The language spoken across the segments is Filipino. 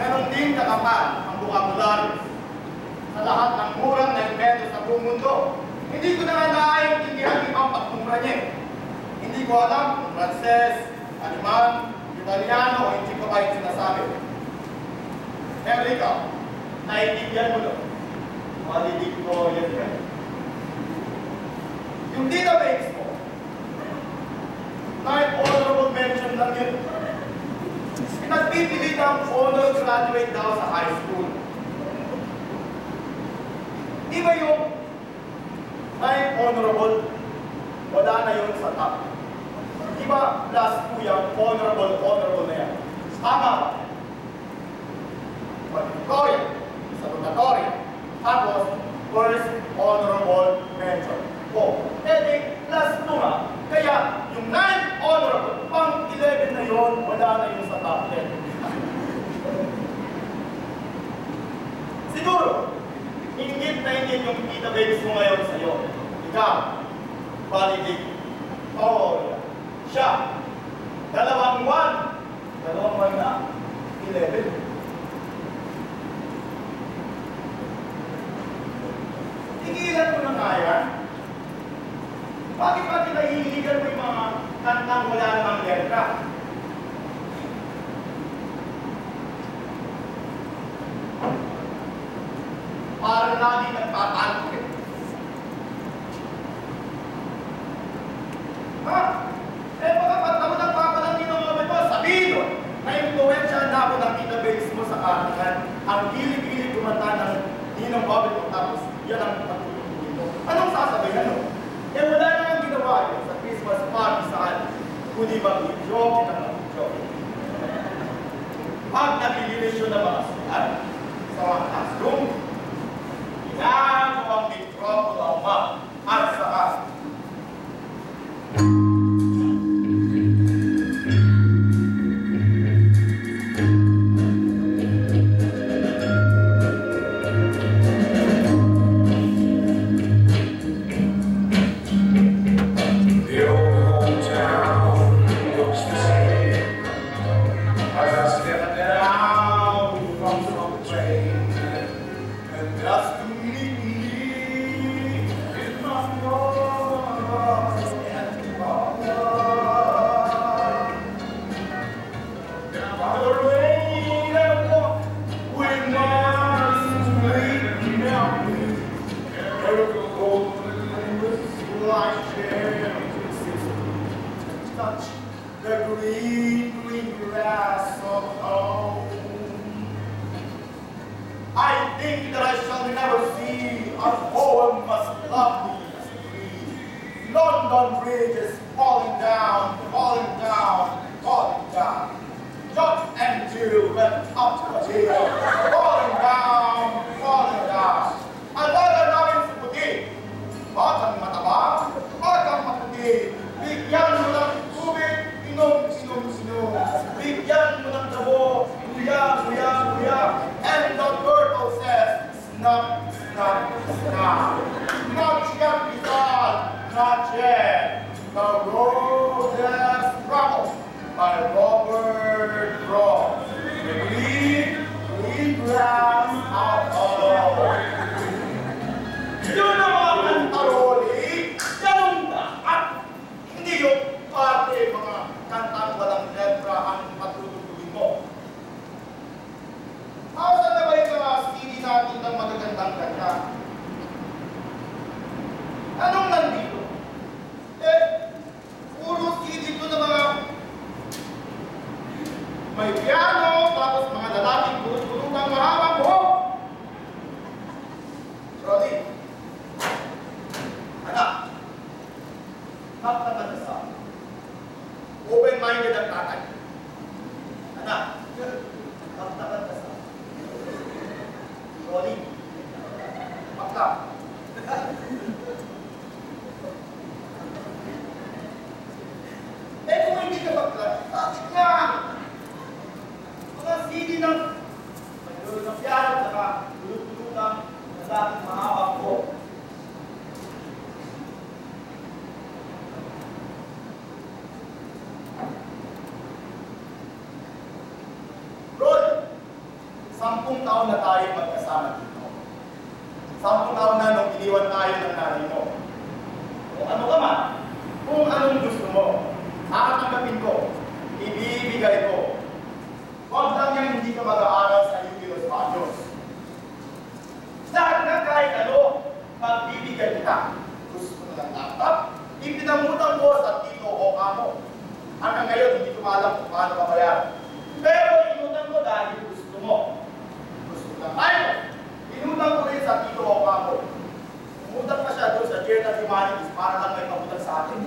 Ganon din kakapal ang bukabularyo sa lahat ng murang na invento sa buong mundo. Hindi ko na nga naiintindihan ibang pagmumura niya. Hindi ko alam kung Frances, Aleman, Italiano o hindi ko ba yung sinasabi. Pero ikaw, naiintindihan mo doon. Malidig ko yan yan. Yung database mo, kahit honorable mention lang yun. Pinagpipilit ang honor graduate daw sa high school. Di ba yung kahit honorable, wala na yun sa top. Di ba plus 2 yung honorable na yan? Tama ba? Valedictorian, salutatorian, tapos first honorable mention. Edi plus 2 nga. Kaya yung 9 honorable, pang 11 na yun, wala na yun sa top 10. Siguro, ingit na ingit yung database mo ngayon sa'yo. Ikaw, valedictorian. Siya, dalawang 1 na, 11. Tigilan mo na kaya. Bakit ba kinahihiligan mo yung mga kantang wala namang letra? Para lagi nagtatanggit. Ha? Baka pagkama nagpapalang ginamamit mo, sabihin mo, na-influensya na ako ng database mo sa akin. Ang gilig-gilig kumanta ng ninong babit mo tapos yan ang pagtutulungin mo. Anong sasabihin mo? Wala na ang ginawa yun sa Christmas party saan. Kundi mag-joke na mag-joke. Pag naglilinis yun ng mga sulat sa mga classroom, yan ang mikropono ma at saka. 10 taon na tayo magkasama dito. 10 taon na nung iniwan tayo ng nanay mo. Kung ano ka man, kung anong gusto mo, tatanggapin ko, ibibigay ko. Huwag lang yan hindi ka mag-aaral sa UPLB Baños. Lahat na kahit ano, magbibigay kita. Gusto mo ng laptop, ipinamutan ko sa tito o kamo. Hanggang ngayon, hindi ko alam kung paano mabayaran. Pero inutang ko dahil gusto mo. Gusto mo ng tayo. Inutang ko rin sa tito o kamo. Umutang pa siya doon sa Journal Humanities para lang may pamutang sa akin.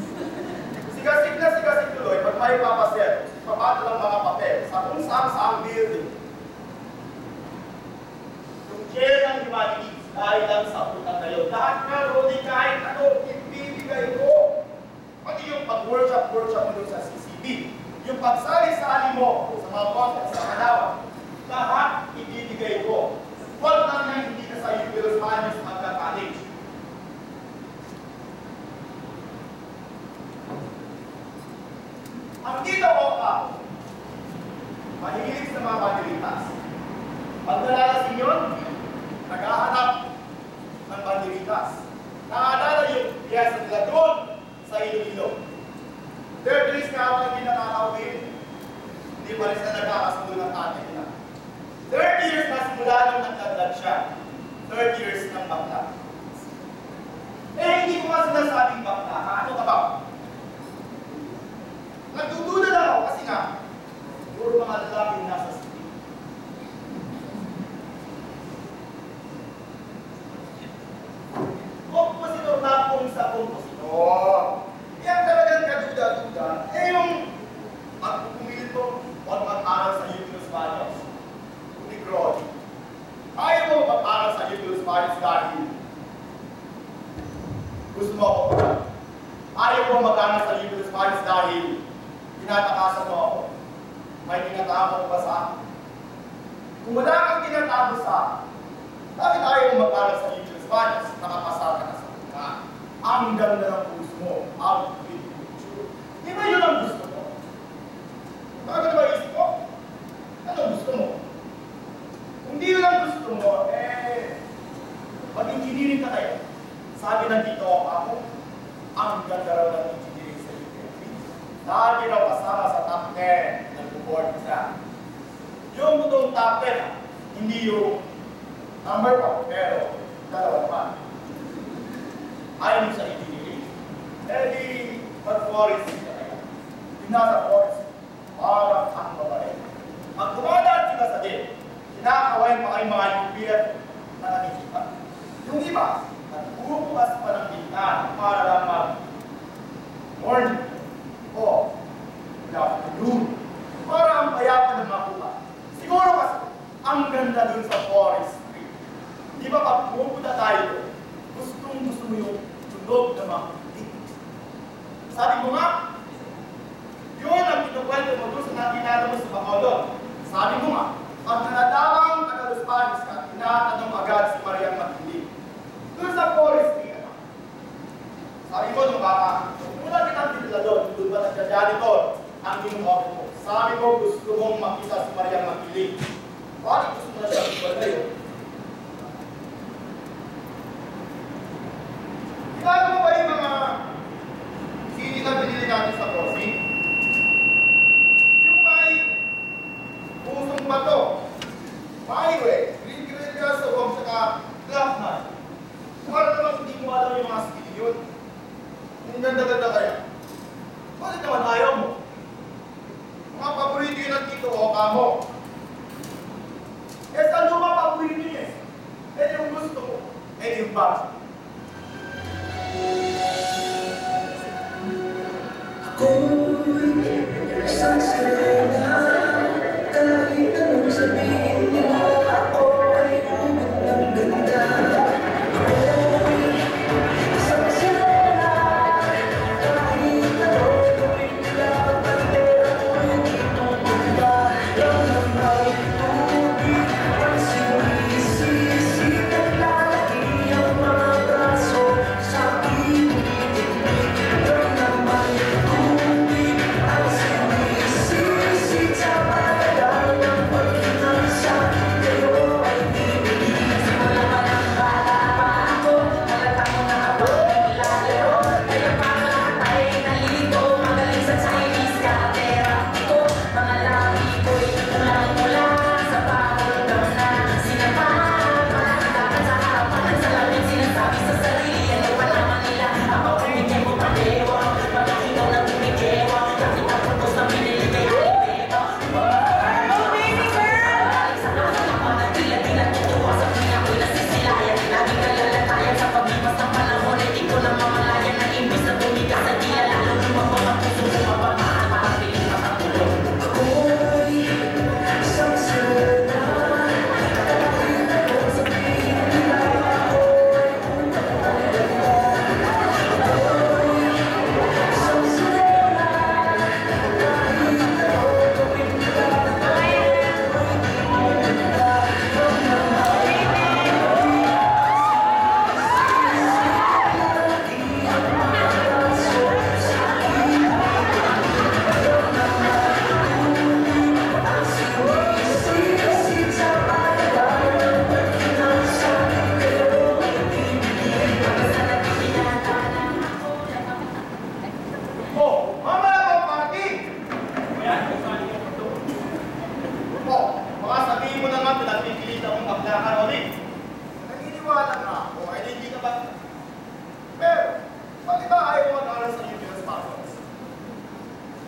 Sigasig tuloy, pag may papaser, papato lang mga papel sa kung saan building. Yung Journal Humanities, dahil lang sa utang kayo. Lahat na rodi kahit ano, ibibigay ko. Pati yung pag-workshop mo doon sa CCB, yung pagsali-sali mo sa mga conference sa Kalawa, lahat ibibigay ko. Huwag lang na hindi ka sa UPLB Baños magka-college. Ang tito ko mahilig sa mga banderitas. Pag nalalasing yun, naghahanap ng banderitas. Naalala yung piyesa nila doon sa Iloilo. 30 years na ako hindi nakakawin. Hindi pa rin sila nagkakasundo ng tatay nila. 30 years na simula nung nagdagdag siya. 30 years ng bakla. Eh, hindi ko nga sinasabing bakla. Ano ka ba? Nagdududa lang ako kasi nga, puro mga lalaking nasa city. Kompositor na kung sa kompositor. Yan talagang kaduda-duda. Eh yung pagpupumilit ko, huwag mag-aral sa UPLB Baños. Unigrod. Ayaw mo mag-aral sa UPLB Baños dahil gusto mo ako pa. Ayaw mo mag-aral sa UPLB Baños dahil tinatakasan mo ako. May tinatago ba sa akin? Kung wala kang tinatago sa akin, bakit ayaw mo mag-aral sa UPLB Baños? Nakapasar ka na sa mga. Ang ganda ng puso mo. Ang picture. Di ba yun ang gusto mo? Bakit ba isip ko? Anong gusto mo? Kung di yun ang gusto mo, mag-engineering ka kayo. Sabi ng dito ako, ang ganda raw ng engineering sa UPLB. Lagi raw kasama sa top 10 ng board siya. Yung butong top 10, hindi yung number 1, pero dalawa pa. Ayaw mo sa engineering. Eh di, mag-forest ka kayo. Yung nasa forest, parang ang babae. Pag dumadaan sila sa din, kinakawain pa kayo mga UPF na nakikita. Yung iba, nagbubukas pa ng bintana para lang mag-morning o afternoon para ang payapan ng makuha. Siguro kasi, ang ganda dun sa forestry. Di ba pag pupunta tayo, gusto mo yung tunog na makulit. Sabi mo nga, yun ang pinukwento mo doon sa natinata mo sa Bacolod. Sabi mo nga, pag nanatawang Taga-Los ka, tinatanong agad si Mariang Matindi. Doon sa forestry, sabi mo nung baka, mula kitang tinila doon ba nagja-janitor ang inyong mo. Sabi mo, gusto mong makita si Mariang Matindi. Bakit gusto mo na siya magpagayo? Kilala mo ba yung mga CD na binili natin sa crossing? Yung may pusong bato, highway, green grass sa huwag saka glass na. Para naman hindi mo alam yung mga CD yun. Ang ganda-ganda kaya. Bakit naman ayaw mo? Mga paborito yun ang tito o kamo. Eh sa luma paborito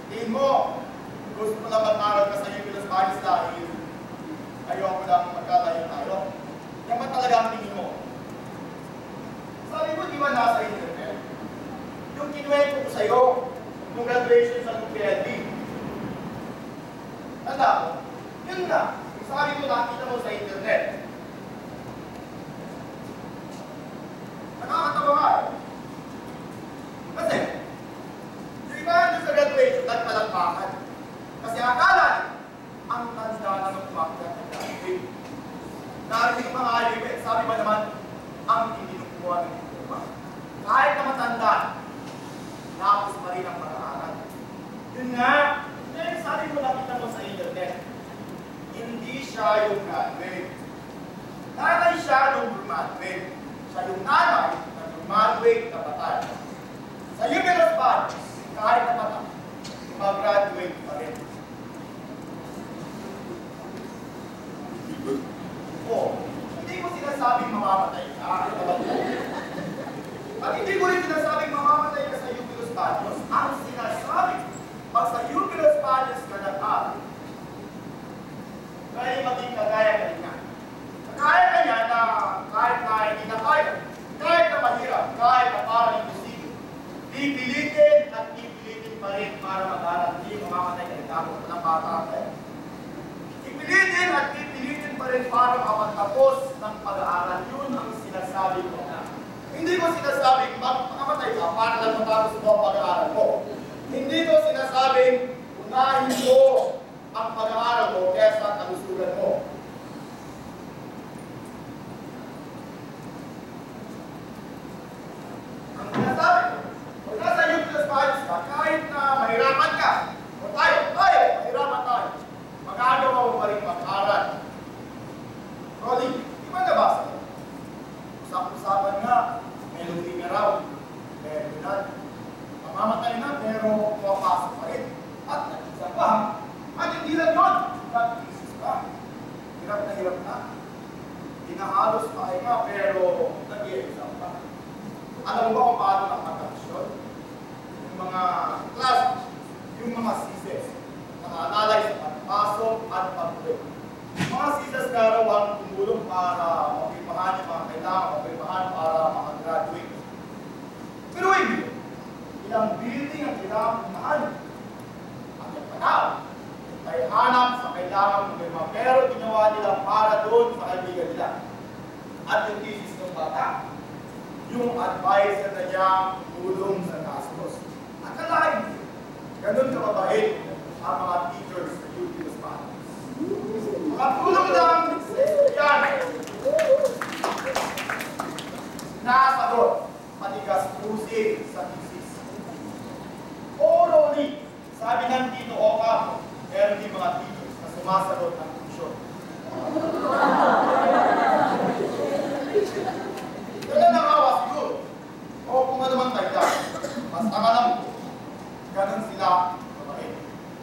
Tingin mo, gusto mo lang mag-aral ka sa UPLB dahil ayoko lang magkatayo tayo. Yan ba talaga ang tingin mo? Sabi mo, di ba nasa internet? Yung kinuwento ko sa'yo, yung graduation sa UPLB. Tanda mo, yun na. Sabi mo, nakita mo sa internet. Nakakatawa nga eh. Kasi, yung iba doon sa graduation, nagpalakpakan. Kasi akala ang tanda na magpapagat ng graduate. Narinig mga alibet, sabi ba naman, ang tinutumuha ng diploma. Kahit na matanda, tapos pa rin ang pag-aaral. Yun nga, dahil sabi mo nakita mo sa internet, hindi siya yung graduate. Nanay siya nung graduate. Siya yung nanay na graduate na batay. Sa UPLB, kahit na batay, mag-graduate pa rin. Hindi ko sinasabing mamamatay ka. At hindi ko rin sinasabing mamamatay ka sa UPLB. Ang sinasabi, pag sa UPLB ka nag-aral, kaya maging kagaya ka rin nga. Kagaya ka niya na kahit na hindi na kaya, kahit na mahirap, kahit na parang imposible, pipilitin at pipilitin pa rin para mag-aral. Hindi mamamatay ka rin ako ng bata ka. Pipilitin at pipilitin pa rin para makapagtapos ng pag-aaral. Yun ang sinasabi ko na. Hindi ko sinasabing makamatay ka para lang matapos mo ang pag-aaral mo. Hindi ko sinasabing unahin mo ang pag-aaral mo kaysa kalusugan mo. Ang sinasabi ko, kung nasa UPLB ka, kahit na mahirapan ka, o tayo, mahirapan tayo, magagawa mo pa rin mag-aaral. Rolly, di ba nabasa mo? Usap-usapan nga, may luti na raw, pero yun, mamamatay na pero pumapasok pa rin. At nag-isa pa, at hindi lang yun, nag-isis pa. Hirap na. Hinahalos pa nga pero nag-i-exam pa. Alam mo ba kung paano nakataksyon? Yung mga class, yung mga thesis, nakalalay sa pagpasok at pag-uwi. Mga thesis na raw ang tumulong para mapipahan yung mga kailangan, mapipahan para makagraduate. Pero hindi. Ilang building ang kailangan pumahan. Ang nagpanaw ay hanap sa kailangan problema. Pero ginawa nila para doon sa kaibigan nila. At yung thesis ng bata, yung advisor na niyang tulong sa gastos. Akalain, ganun kababait ang mga teachers sa UPLB. Makatulong lang yan. Nasagot, matigas pusin sa thesis. Orally, sabi ng Tito Oka, meron din mga teachers na sumasagot ng tuition. Kaya nangawa siguro. O kung ano man tayo, basta ka lang po, ganun sila mabait.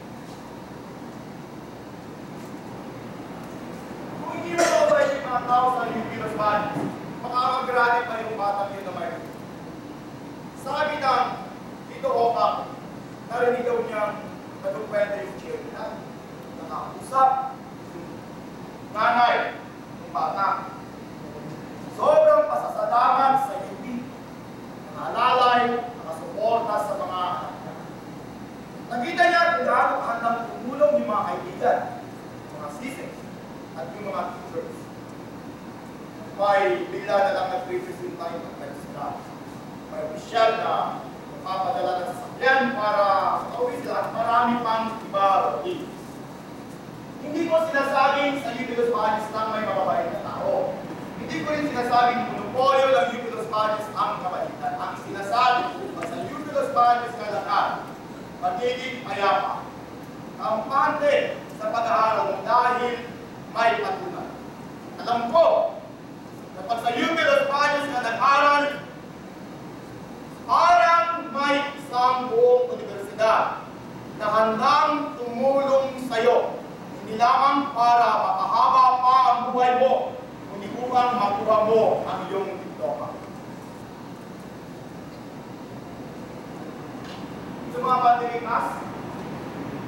Kung hindi mo mabait yung mga tao sa UPLB, makakagrade pa yung batang yun na may. Sabi ng Tito Oka, narinig daw niyang nagpapwede yung chairman, nakausap yung nanay ng bata. Sobrang pasasalamat sa UP, nakalalay, nakasuporta sa mga anak niya. Nakita niya kung gaano handang tumulong yung mga kaibigan, mga siblings, at yung mga teachers. May bigla na lang nag-represent tayo ng Mexica. May opisyal na papadala ng sasakyan para makauwi sila at marami pang iba. Hindi ko sinasabing sa UPLB lang may mababait na tao. Hindi ko rin sinasabing monopolyo ng UPLB ang kabaitan. Ang sinasabi ko sa UPLB na lahat, magiging payapa. Kampante sa pag-aaral mo dahil may patunan. Alam ko, kapag sa UPLB ka nag-aral, parang may isang buong universidad na handang tumulong sa iyo. Hindi lamang para makahaba pa ang buhay mo, kundi upang makuha mo ang iyong diploma. Sa mga pandemic class,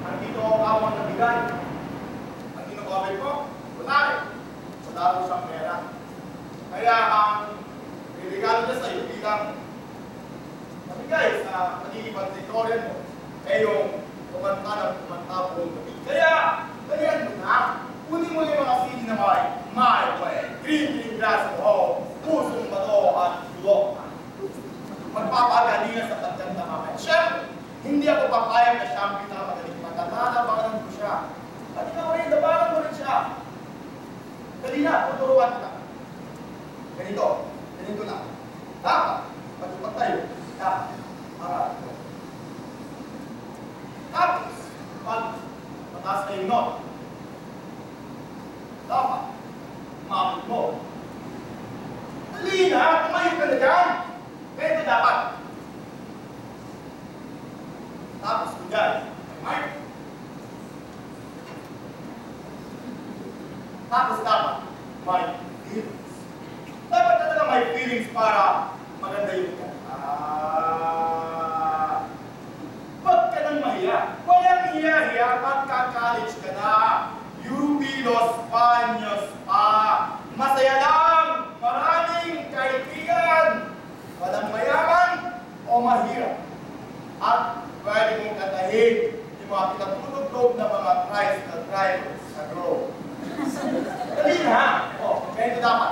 Nandito ako kamang nabigay. Ang kinukawin ko, wala rin. Wala rin siyang pera. Kaya ang regalo niya sa'yo bilang nabigay sa pagkikipag-tutorial mo ay yung kumanta ng kumanta buong gabi. Kaya, ganyan mo na. Kunin mo yung mga CD na may green grass mo, pusong bato at bulok. Magpapagalingan sa tatyang na mamaya. Siyempre, hindi ako papayag na siya ang pinamagaling matalabanan ko siya. Pati na ko rin, labanan mo rin siya. Dali na, tuturuan kita. Ganito lang. Dapat, pagtupat tayo, dapat, marami ko. Tapos, pag mataas na yung note, dapat, umabot mo. Dali na, tumayo ka na dyan. Ganito dapat. Tapos, bigay. Mark. Tapos dapat, may feelings. Dapat talaga may feelings para maganda yung ka. Huwag ka nang mahiya. Walang hiya-hiya pagka-college ka na. UP Los Baños pa. Masaya lang. Maraming kaibigan. Walang mayaman o mahirap. At pwede mong katahin yung mga pinatulog-log na mga tricycle drivers sa grove. Dali na! O, ganito dapat.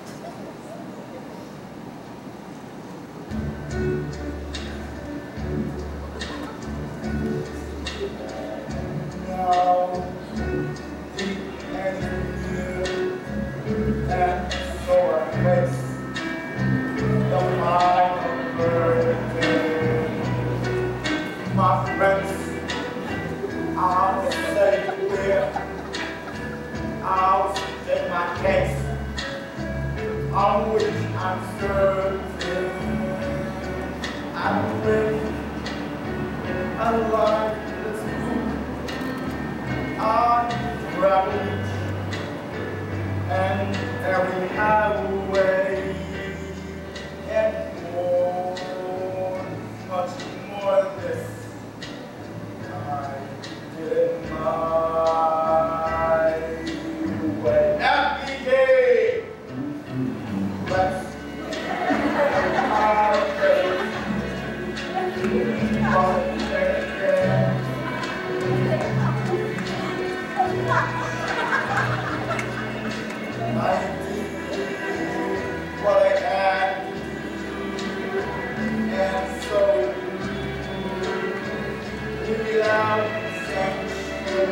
Now, the engineer and so I face the mind of burden. My friends, I'll say clear, I'll state my case, on which I'm certain I live a life that's good. I travel and every highway and more, much more than this. I did my way. Every day, let's our faith. I did what I had to do, and so without sanction,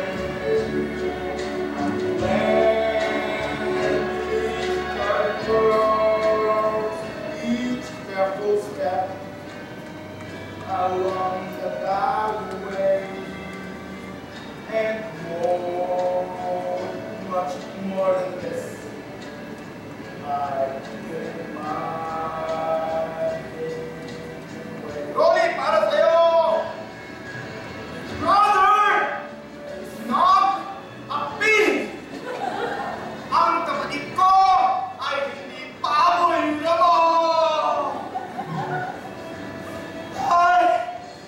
each careful step along the byway, and more, much more than this. I did my way. Rolly, para sa'yo! Brother! It's not a pig! Ang kapatid ko ay hindi baboy na mo! Ay!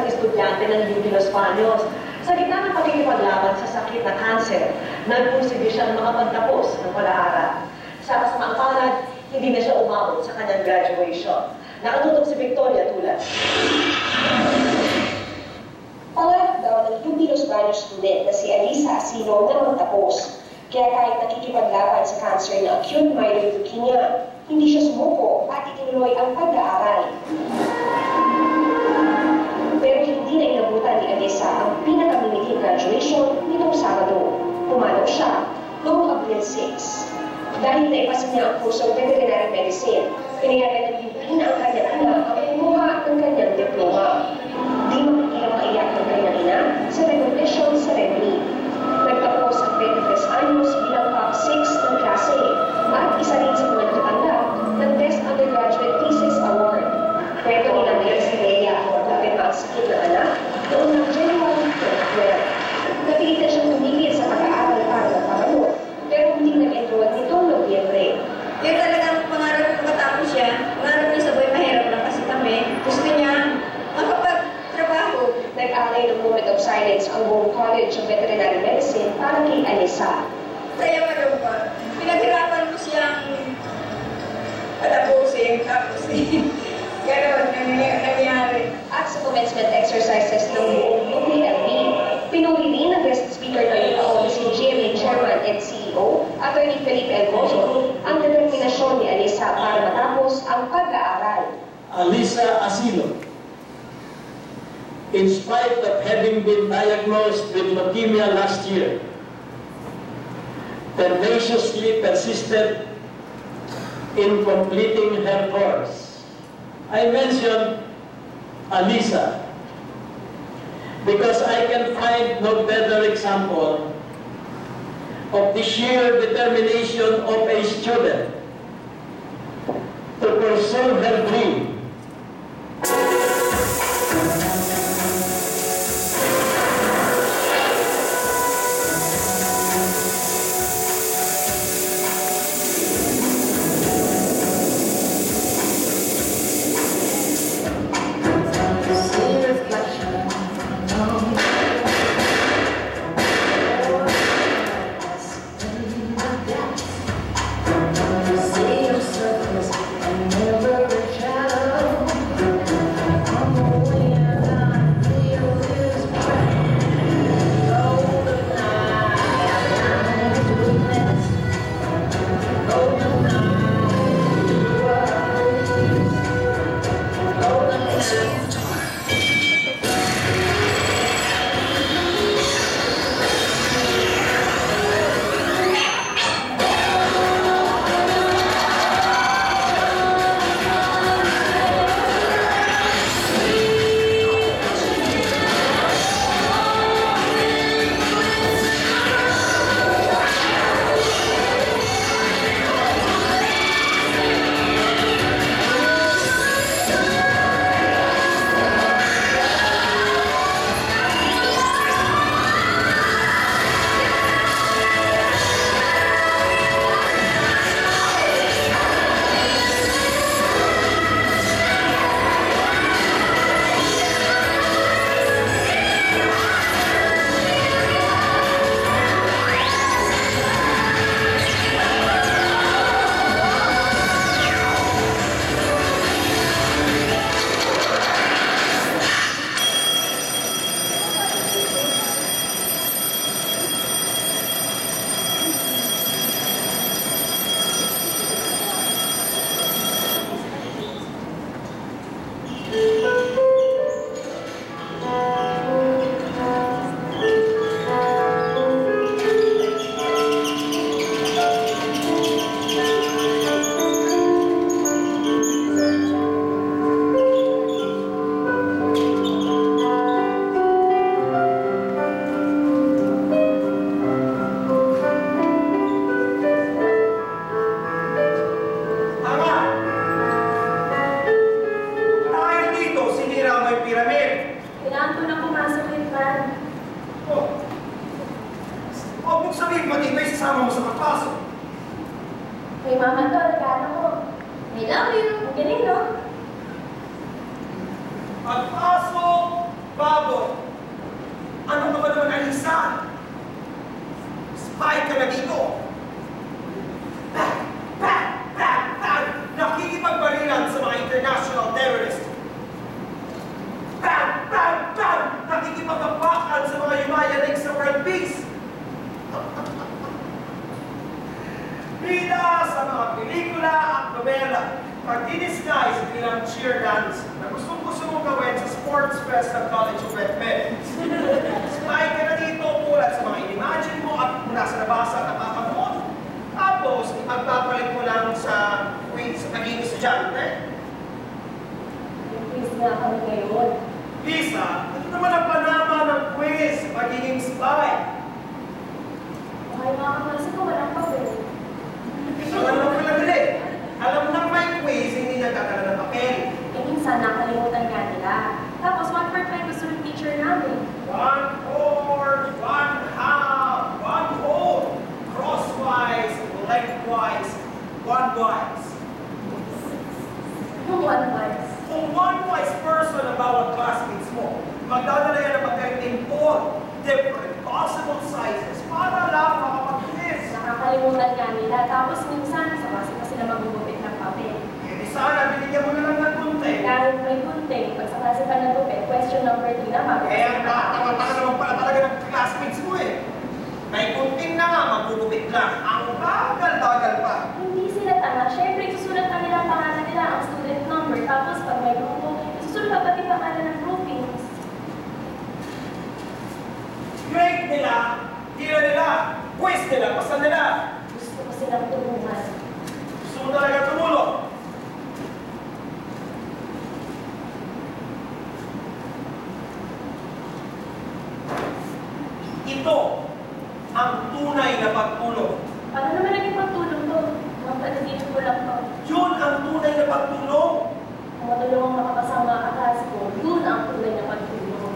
isang estudyante ng UP Los Baños. Sa gitna ng pakikipaglaban sa sakit na cancer, nagpursige siyang makapagtapos ng pag-aaral. Sa kasamaang palad, hindi na siya umabot sa kanyang graduation. Nakatutok si Victoria tulad. Pangarap daw ng UP Los Baños student na si Alyssa Asilo na magtapos. Kaya kahit nakikipaglaban sa cancer na acute myeloid leukemia, hindi siya sumuko at itinuloy ang pag-aaral. Pero hindi na inabutan ni Alyssa ang pinaka-miniging graduation nitong Sabado. Pumanaw siya noong Abril 6. Dahil naipasa niya ang kursong Veterinary Medicine, pinayagan ng UP na ang kanyang ina ang kumuha ng kanyang diploma. Di mapigilang maiyak ng kanyang ina sa recognition ceremony. Nagtapos ang 23 anyos bilang top 6 ng klase at isa rin sa mga nakatanggap ng Best Undergraduate Thesis Award. Kwento ni Nanay si Leia ang ang sakit ng anak noong ng January 2012. Napilitan siyang tumigil sa pag-aaral para magpapanood, pero hindi nag-enroll nitong Nobyembre. Yung talagang pangarap ko matapos siya, pangarap niya sa buhay mahirap lang kasi kami. Gusto niya makapagtrabaho. Nag-alay ng moment of silence ang buong College of Veterinary Medicine para kay Alyssa. Kaya malungkot. Pinaghirapan mo siyang patapusin, tapos gano'n nangyari. At sa commencement exercises ng buong UPLB, pinuri rin ng guest speaker ng taon si GMA Chairman and CEO, Atty. Felipe Elgozo, ang determinasyon ni Alyssa para matapos ang pag-aaral. Alyssa Asilo, in spite of having been diagnosed with leukemia last year, tenaciously persisted in completing her course. I mention Alyssa because I can find no better example of the sheer determination of a student to pursue her dream. kasama mo sa pagpasok. Kay mama to, regalo ko. I love you. Ang galing, no? Pagpasok! dito. Nakikipagbarilan sa mga international terrorist. Nakikipagpapakan sa mga yumayanig sa world peace. Bida sa mga pelikula at nobela, pag-disguise bilang cheer dance na gustong-gusto mong gawin sa sports fest ng College of Veterinary. Spy ka na dito mulat sa mga inimagine mo at mula sa nabasa at nakakamuot. Tapos, ipagpapalit mo lang sa quiz sa naging estudyante. Yung quiz nga kami ngayon. Lisa, ito naman ang panama ng quiz, magiging spy. Okay mga kaklase ko, walang papel. Alam mo pala nila eh. Alam nang may quiz, hindi nagkakaroon ng papel. Eh minsan nakalimutan nga nila. Tapos 1/4 gusto ng teacher namin. 1/4, 1/2, 1/whole, crosswise, lengthwise, one-wise. Yung 1/5. Kung one-wise person ang bawat classmates mo, magdadala yan ng magkaitimpon, different possible sizes para lang makapag-quiz. Nakakalimutan nga nila. Tapos minsan, sa base pa sila magugupit ng papel. Eh, di sana, binigyan mo na lang ng kunti. Kahit may gunting, pag sa klase pa nagupit, question number 3 naman. Eh, ang tama-tama naman pala talaga ng classmates mo eh. May kunting na nga, magugupit lang. Ang bagal-bagal pa. Hindi sila tanga. Siyempre, susulat pa nila ang pangalan nila, ang student number. Tapos pag may grupo, susulat pa pati pangalan ng groupings. Grade nila, tira nila, quiz nila, basta nila. Gusto ko silang tulungan. Gusto mo talaga tumulong. Ito ang tunay na pagtulong. Paano naman naging pagtulong to? Mga panaginip ko lang to. Yun ang tunay na pagtulong. Kung matulungan makakasama ang kaklase ko, yun ang tunay na pagtulong.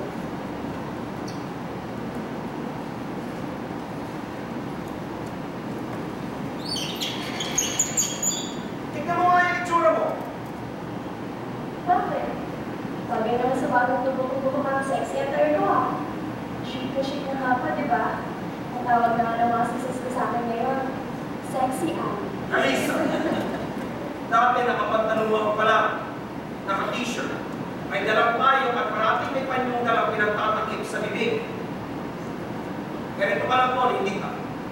Tignan mo nga yung itsura mo. Bakit? Bagay naman sa bagong tubo-tubo ka ng sexy attire ko ah. Chic na nga pa, di ba? Ang tawag na nga ng mga sisis ko sa akin ngayon, sexy Annie. Alyssa, dati nakapantalong ako pala, naka-t-shirt, may dalang tayo at parating may panyong dalang pinagtatakip sa bibig. Ganito ka lang po, hindi ka.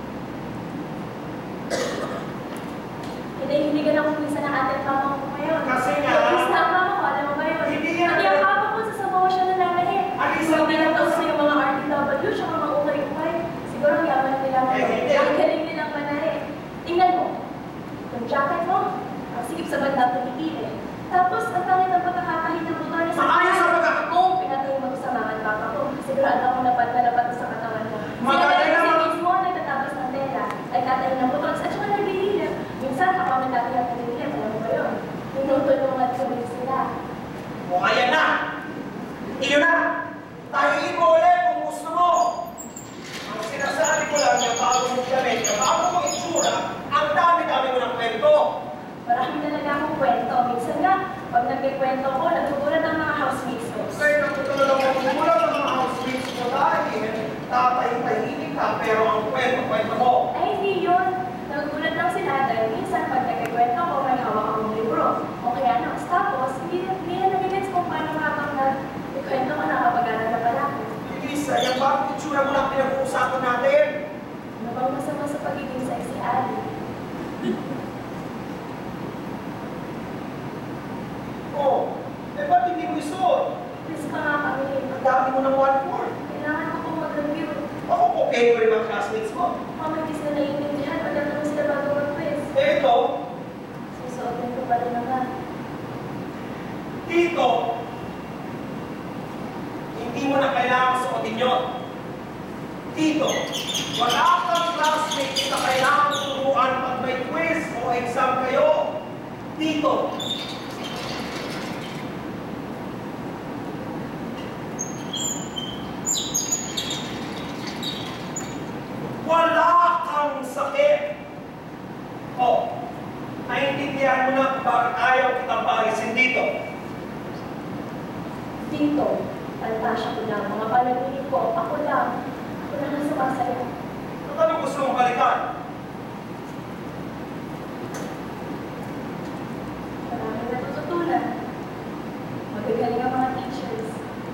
Hinahiligan ako minsan ng ate at mama ko ngayon. Kasi nga, Please na ang mama ko, alam mo ba yun? Hindi yan. Pati ang papa ko, sasabaw siya na lalahin. Alyssa, Hindi lang daw sa mga RTW, siya mga ukay-ukay. Siguro ang yaman nila Eh, ngayon. hindi. Ang galing nilang manahin. Tingnan mo, yung jacket mo, ang sikip sa banda tumitili. Tapos, ang tangin ng pagkakahit ng buto niya sa Maayos sa pagka... kung pinatay mo sa mga baka ko, sigurado ako napat na napat sa katawan mo. Magaling Sila naman. kasi mismo nagtatapos ng tela, ay tatay ng buto, at saka nagbibihilip. Minsan, ako ang nagtatayang nagbibihilip, alam mo ba yun? Tinutulungan kami sila. O ayan na! Iyon na! Tahiin mo ulit kung gusto mo! Ang sinasabi ko lang yung bago mong gamit, yung bago mong itsura, ang dami-dami mo ng kwento. Marami talaga akong kwento. Minsan nga, pag nagkikwento ko, nagugulat ang mga housemates ko. Kaya natutulog ang magulang ng mga housemates mo dahil tatay-tahinig ka, pero ang kwento mo. Ay, hindi yun. Nagugulat lang sila dahil minsan pag nagkikwento ko, may hawak akong libro. O kaya notes. Tapos, hindi na nagigets kung paano habang nagkikwento ko nakapag-aral na pala ako. Lisa, yung bagong itsura mo lang pinag-uusapan natin. Ano bang masama sa pagiging sexy Annie? Oh, eh ba't hindi mo isuot? Please pa nga kami. Ang dami mo ng 1/4. Kailangan ko pong mag-review. Ako, okay mo rin mga classmates mo. Mama, hindi sila naiintindihan. Magandang sila bago mag-quiz. Eh ito, Susuotin ko pa rin naman. dito, hindi mo na kailangan suotin yun. Dito, wala kang classmates na kailangan turuan pag may quiz o exam kayo. Dito, wala kang sakit. Oh, naiintindihan mo na kung bakit ayaw kitang parisin dito. Dito, pantasya ko lang. Mga panaginip ko, ako lang. Ako lang ang sumasaya. At anong gusto mong balikan? Maraming natututunan. Magagaling ang mga teachers.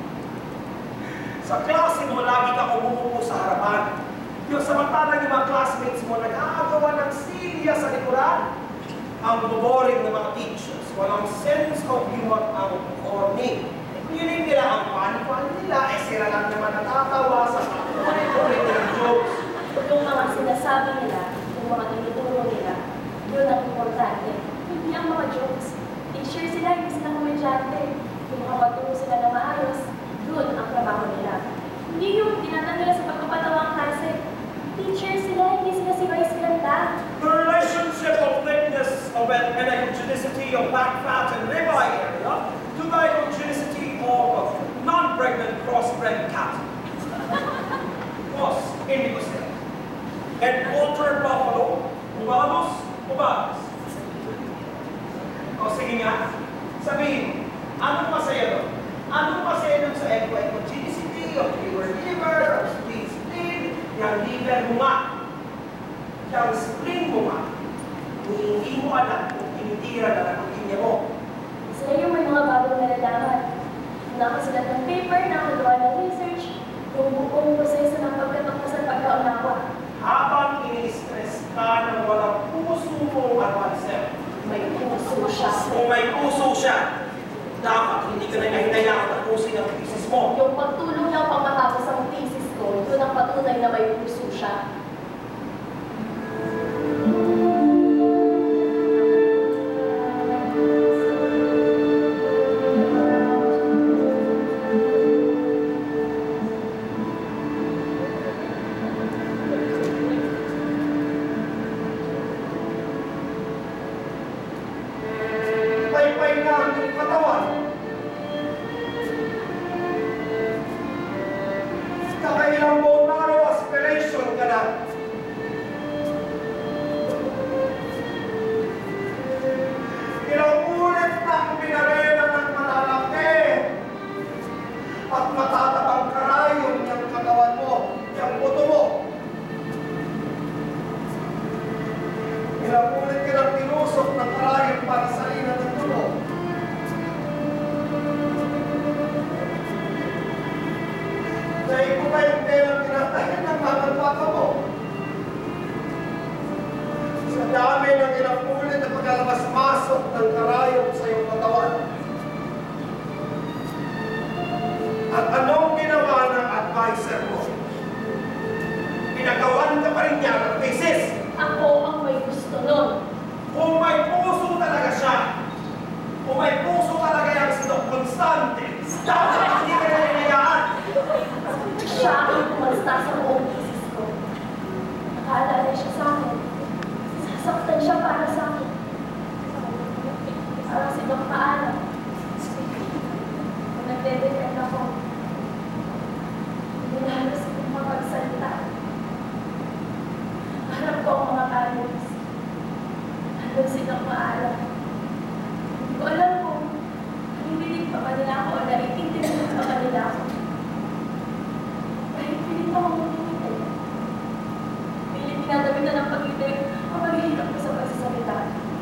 Sa klase mo, lagi ka umuupo sa harapan. Yung samantalang yung mga classmates mo nag-aagawa ng silya sa likuran. Ang boring ng mga teachers. Walang sense of humor ang corny. Yun nila ang funny nila. Sila lang naman natatawa sa ulit ng jokes. Yung mga sinasabi nila, yung mga tinuturo nila, yun ang importante. Hindi ang mga jokes. Teacher sila, hindi sila komedyante. Yung mga maturo sila na maayos, yun ang trabaho nila. Hindi yung tinatan nila sa pagpapatawa ang klase. Teacher sila, hindi sila si Vice Ganda. The relationship of thickness of and hygienity of back fat and ribeye area to the hygienity of non-pregnant crossbred cat. Was, hindi ko sila. And water buffalo, ubalos. O sige nga, sabihin, anong masaya doon? Anong masaya doon sa equity of your liver, of spleen, yung liver mo nga, yung spleen mo nga, hindi mo alam kung tinitira na ng linya mo. Sila yung may mga bagong nalalaman. Nakasulat ng paper, nakagawa ng research, yung buong proseso ng pagkatok sa pagkaunawa. Habang ini-stress ka ng walang puso mong advisor, May puso siya. kung may puso siya, dapat hindi ka na hinahayaan tapusin ang thesis mo. Yung pagtulong niya pang matapos ang thesis ko, yun ang patunay na may puso siya. Pay-pay na ang iyong katawan. Kakailang bone marrow aspiration ka na. Ilang ulit nang pinarela ng malalaki at matatabang karayom ng katawan mo, yung buto mo. Ilang ulit ka nang tinusok ng karayom para sa lina ng dugo. Dahil ko ba yung telang tinatahin ng mga papa mo? Sa dami ng ilang ulit na pagkalabas-masok ng karayom sa iyong katawan. At anong ginawa ng advisor mo? Pinagawan ka pa rin niya ng thesis. Ako ang may gusto nun. Kung may puso talaga siya, kung may puso talaga yung si Doc Constante, dapat hindi ka na hinayaan. Siya ang kumasta sa buong thesis ko. Nakaalala siya sa akin. Sasaktan siya para sa akin. Parang si Doc Paalam. Kung nagdedepend ako, hindi na halos kong mapagsalita. Harap ko ang mga colleagues. Hanggang si Doc Paalam. Hindi ko alam kung nanginig pa ba nila ako o naiintindihan pa ba nila ako. Kahit pilit ako magpipitay. Pilit tinatawid na ng pag-ibig ang paghihirap ko sa pagsasalita.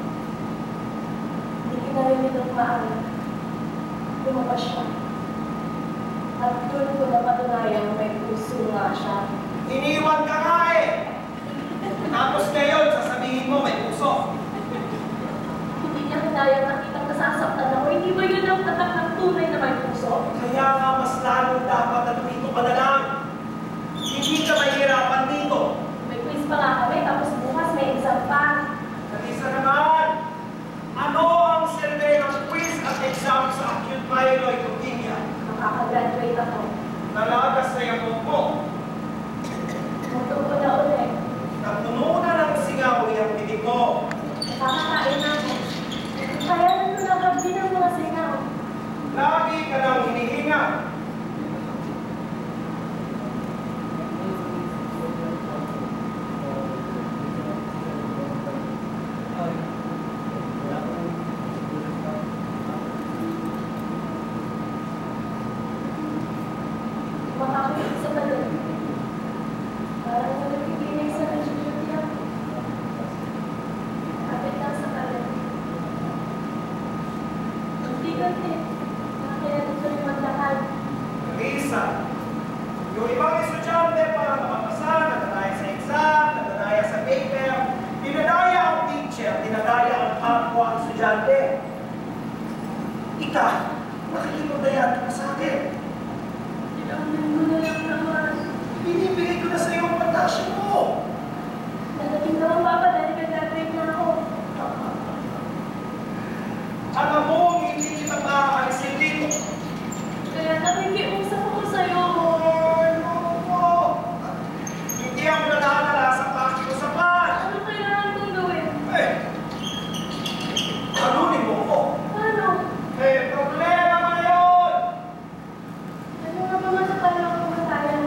Hindi kinarinig ng maalam. Lumabas siya. At doon ko napatunayang may puso nga siya. Iniwan ka nga eh! Tapos ngayon, sasabihin mo may puso. Hindi niya kinayang nakitang nasasaktan ako. Hindi ba yun ang tatak ng tunay na may puso? Kaya nga mas lalo dapat at dito ka na lang. Hindi ka mahirapan dito. May quiz pa nga kami, tapos bukas may exam pa. Isa naman, ano ang survey ng quiz at exam sa acute myeloid leukemia? Makakagraduate ako. Nalagas na yung buhok mo. Tutupo na ulit. Napuno na ng singaw yung bibig mo. Nakakain na ako. Kaya nanunagab din ang mga singaw. Lagi ka nang hinihinga. Makakain sa balik. Parang nagkikinig Yung ibang estudyante para makapasa, nadadaya sa exam, nadadaya sa paper, dinadaya ang teacher, dinadaya ang kapwa estudyante. Ika, nakikipagdaya ka sa akin. Ilang linggo na lang naman. Binibigay ko na sa iyo ang pantasya mo. Nadating naman papa dahil nag-graduate na ako. Alam mo, hindi kita makakalisin dito. Kaya nakikiusap ako sa'yo. Hindi ako nadadala sa pakiusapan. Ano kailangan kong gawin? Halunin mo ko. Paano? Problema mo yun! Ano nga ba matatalo ang kumatayan?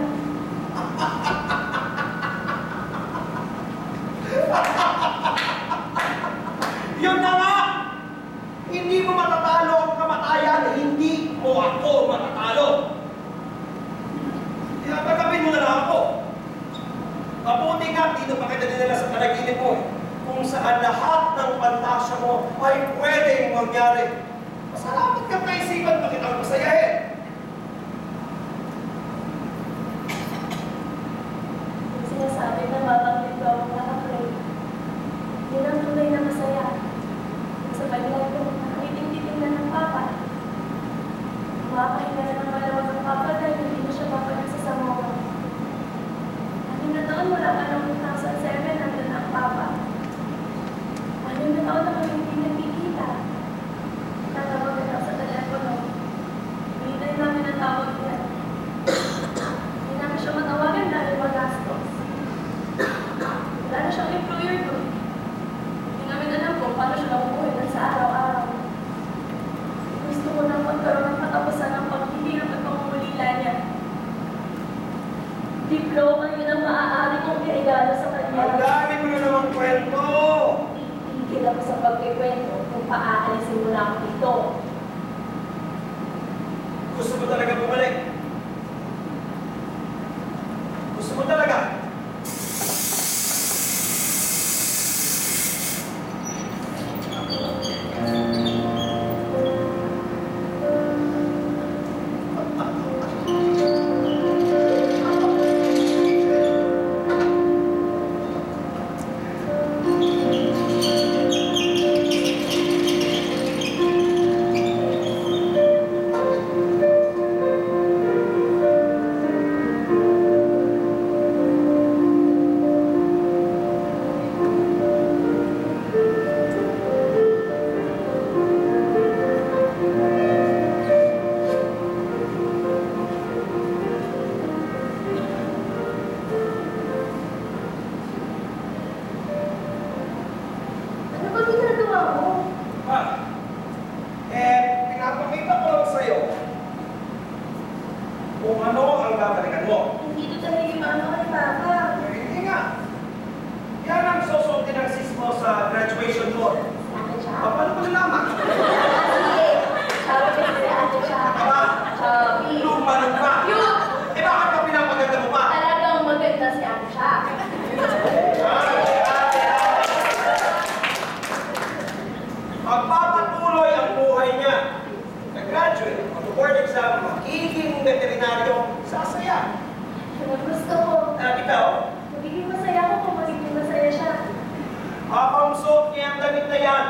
Yun na nga! Hindi mo matatalo ang kamatayan, hindi mo ako matatalo. Tinatagapin mo na lang ako. Mabuti nga, dito pa kita dinala sa panaginip mo, kung saan lahat ng pantasya mo ay pwedeng mangyari. Masalamat ka kaisipan pa kitang masayahin. Yung sinasabi na mabanggit ko ang nakapray. Yun ang tunay na masaya. Yung sa paglag ko, nakaliting-titing na ng papa. Makapahinga na ng malawag ng papa dahil hindi na siya babalik sa Samoa. Anim na taon mula pa noong 2007, nandun na ang papa. Anim na taon na kami hindi nagkikita. Tatawagan ako sa telepono. Hinintay namin ang tawag niya. Hindi namin siya matawagan dahil magastos. Wala na siyang employer ko. Hindi namin alam kung paano siya nakukuhin ng sa araw-araw. Gusto ko nang magkaroon ng katapusan ng paghihirap at pangungulila niya. Diploma yun ang maaari kong iregalo sa kanya. Ang dami mo na namang kwento. Tigil ako sa pagkikwento kung paaalisin mo na ako dito. Gusto mo talaga bumalik? Gusto mo talaga? Ano ba ginagawa mo? Pinapakita ko lang sa'yo kung ano ang babalikan mo. Hindi ito talaga yung ano ni Papa. Hindi nga. Yan ang susunod ng sis mo sa graduation mo. Ate siya. Paano ko nalaman? Sige. Sabi kasi si Ate siya. Aba, Sabi. lumanong pa. Yun! Bakit ka pinapaganda mo pa? Talagang maganda si Ate siya. Magpapatuloy ang buhay niya. Nag-graduate, mag-board exam, magiging veterinaryo, sasaya. Yun ang gusto ko. At ikaw, Magiging masaya ako kung magiging masaya siya. habang suot niya ang damit na yan,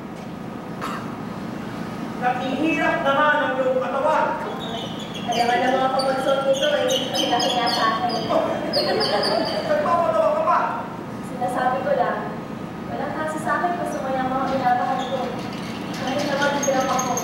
nakihirap naman ang iyong katawan. Kaya man ang mga pagsuot nito ay hinahina sa akin. Nagpapatawa ka pa. Sinasabi ko lang, walang kasi sa akin kung sumaya ang mga binabahal ko. Kahit naman hirap ako.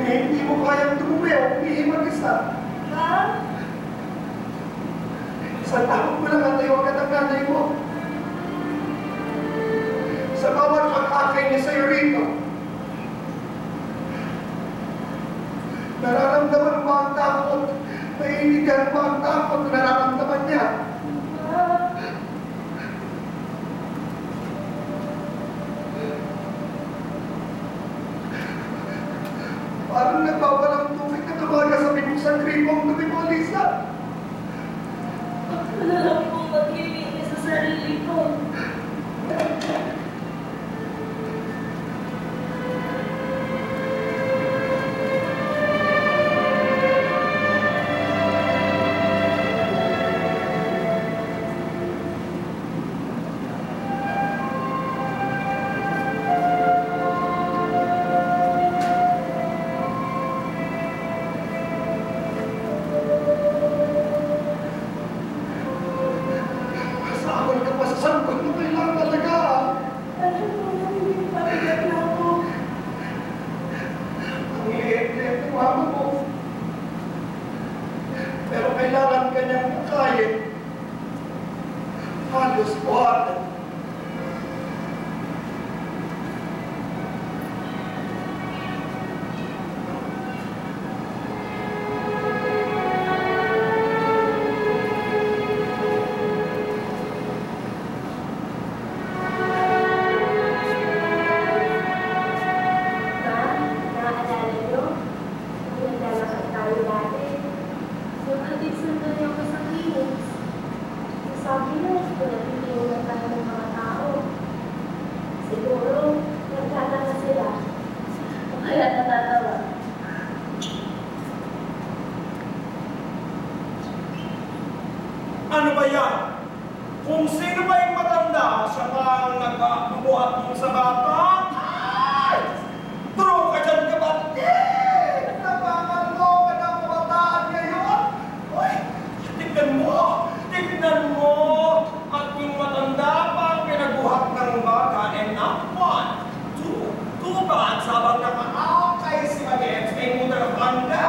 hindi mo kayang tumuwi o umihi mag-isa. Ma? Isang taon mo lang ang tayo agad ang nanay mo. Sa bawat pag-akay niya sa'yo rito, nararamdaman mo ang takot. Naiintindihan mo ang takot na nararamdaman niya. Parang nagbabalang tubig na tumaga sa binusang kripong gabi mo, Alyssa. Wala lang pong maglilinis sa sarili ko. Masakol ka pa sa sangkot mo, kailangan talaga. Alam mo na hindi pabigat na ako. Ang liit-liit ng mama mo. Pero kailangan ka niyang kakain. Halos buhatan. Ma, naaalala niyo? Kung naglalakad tayo dati. Yung hatid-sundo niyo ko sa clinics. Sabi niyo, kung nagtitiwala tayo ng mga tao. Siguro, nagtatanga sila. O kaya natatawa. Ano ba yan? Kung sino ba yung matanda, siya ba ang nagbubuhat mo sa bata? Ay! True ka dyan, kapatid! Napakaloko ka ng kabataan ngayon! Uy! Tignan mo! Tignan mo! At yung matanda pa ang pinagbuhat ng bata, and not one, two ba? At sabang nakaakay si Magets, ay muna ng banda!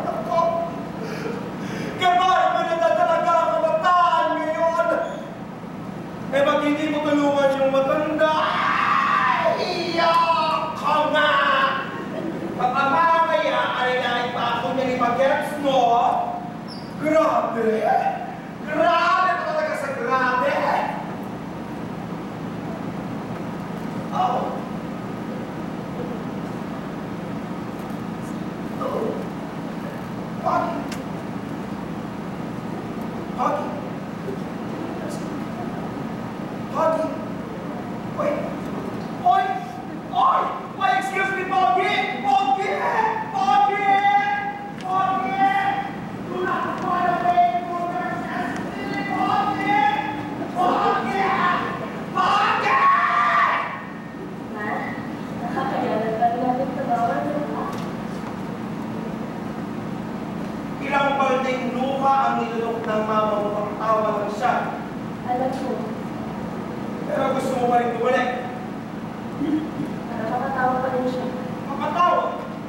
Kapag mananda talaga ang kabataan ngayon, eh ba't hindi mo tulungan yung matanda? Iyak ka nga! Baka mamaya ay naipako niya ni Bagets, no? Grabe! Grabe pa talaga sa grabe! Oh! Oh! Bakit? Huggy. Huggy. Wait. Oi! Oi! Wait, excuse me, Boggy! Boggy! Boggy! Boggy! Do not run away from your destiny, Boggy! Boggy! Boggy! Ma, nakakayanan ba natin tawagan mo pa? Ilang balding lupa ang nilulok ng mama mo pang tawa lang siya. Alam ko, Pero gusto mo pa rin bumalik. para makatawa pa rin siya. Makatawa.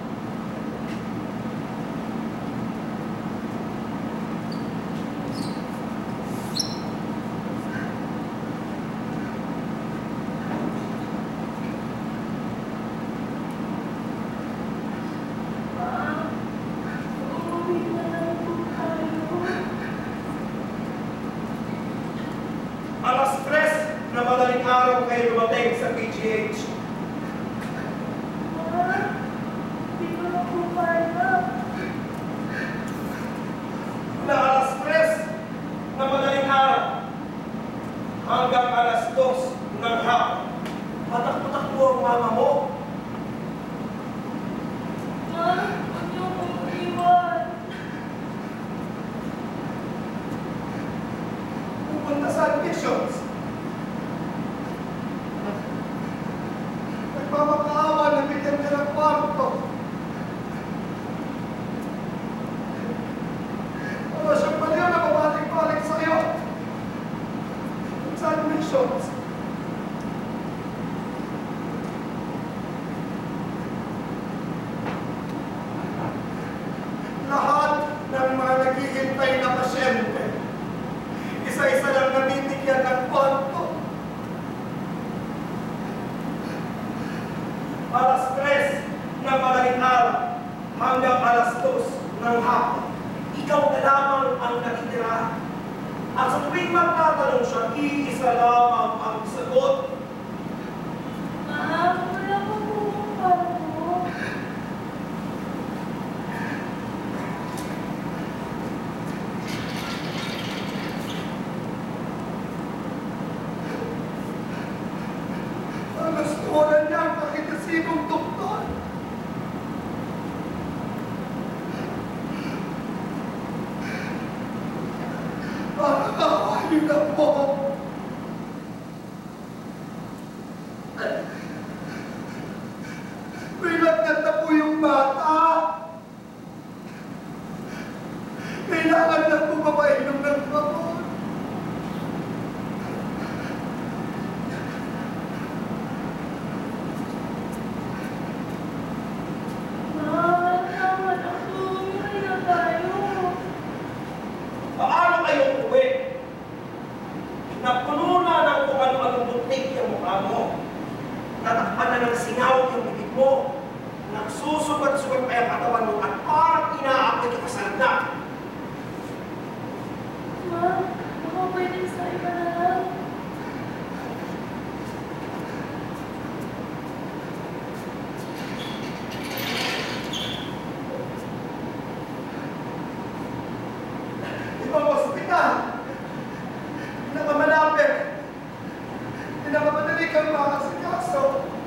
Uuwi na lang po tayo. Alas 3 na madaling araw kayo dumating sa PGH. Ma, di ko na po kaya. Mula alas 3 na madaling araw hanggang alas 2 ng hapon. Patak-patakbo ang mama mo. Ma, huwag niyo kong iwan. Pupunta sa admissions. alas 3 ng madaling araw hanggang alas 2 ng hapon. Ikaw na lamang ang nakitira. At sa tuwing magtatanong siya, iisa lamang ang sagot. Ma'am, wala pa po akong parto. Ang nasturan niya ang kahit na sinong doktor. Ayun na po. May lagnat na po yung bata. Kailangan na po mapainom ng gamot. Ma'am, tama na po. Uwi na tayo. Paano kayo uwi? Napuno na ng kung ano-anong butik yung mukha mo. Natakpan na ng singaw yung bibig mo. Nagsusugat-sugat pa yung katawan mo at parang inaapoy ka sa lagnat. Ma'am, baka pwede sa iba na lang. Ibang ospital. Pinakamalapit. Pinakamadali kang makasikaso.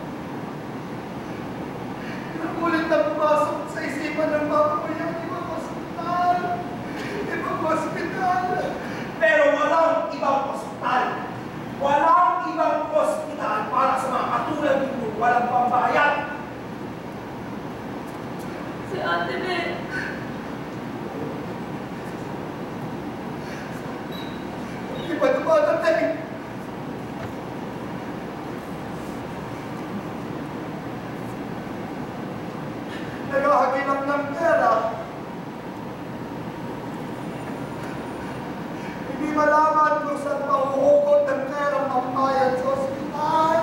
Nakulit na pumasok sa isipan ng mama mo yung ibang ospital. Ibang ospital. Pero walang ibang ospital. Walang ibang ospital para sa mga katulad nito. Walang pambayad. Si Ate Beth. Hindi pa dumadating. Naghahaginap ng pera. Hindi malaman kung saan mahuhugot ng pera pambayad sa ospital.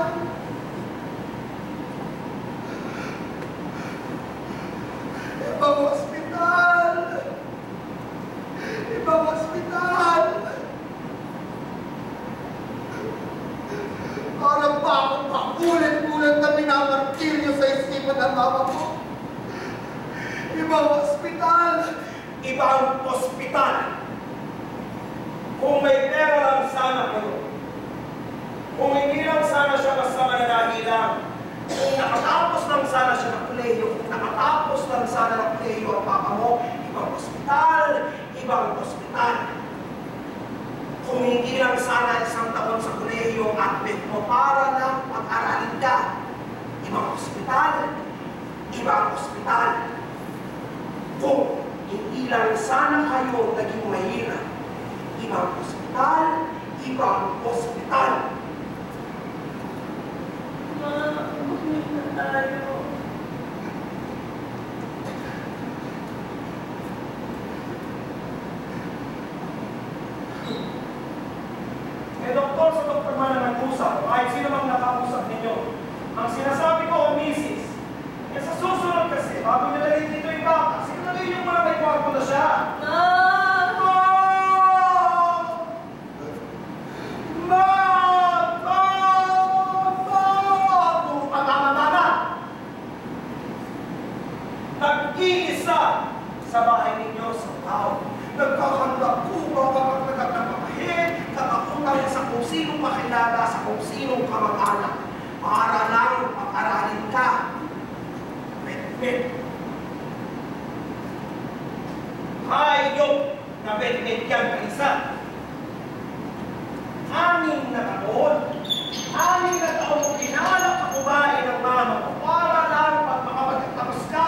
Ibang ospital. Ibang ospital. Parang pa akong paulit-ulit na minamartiryo sa isipan ng mama mo. Ibang ospital. Ibang ospital. Kung may pera lang sana kayo. Kung hindi lang sana siya basta mananahilang. Kung nakatapos lang sana siya ng kolehiyo. Kung nakatapos lang sana ng kolehiyo ang papa mo. Ibang ospital. Ibang ospital. Kung hindi lang sana isang taon sa kolehiyo at bet mo para lang pag-aralin ka. Ibang ospital. Ibang ospital. Kung hindi lang sana kayo naging mahirap. Ibang ospital. Ibang ospital. Ma'am, uwi na tayo. Eh, doktor sa doktor man na nag-usap, kahit sino mang nakausap ninyo. Ang sinasabi ko, misis, eh sa susunod kasi, bago nyo dali dito yung bata, siguraduhin yung mga may kwarto na siya. Ma'am! Puro ka tama-tama. Nag-iisa sa bahay ninyo sa tao. Nagkakanda po, baka nagkakapahid, kakakutang sa kung sinong makilala, sa kung sinong kamag-anak. Para lang pag-aralin ka. Bet-bet. Hayop na bet-bet yan, Kalisa. 6 na taon. 6 na taon mo pinalak ka kumain ng mama mo para lang pag makapagtapos ka.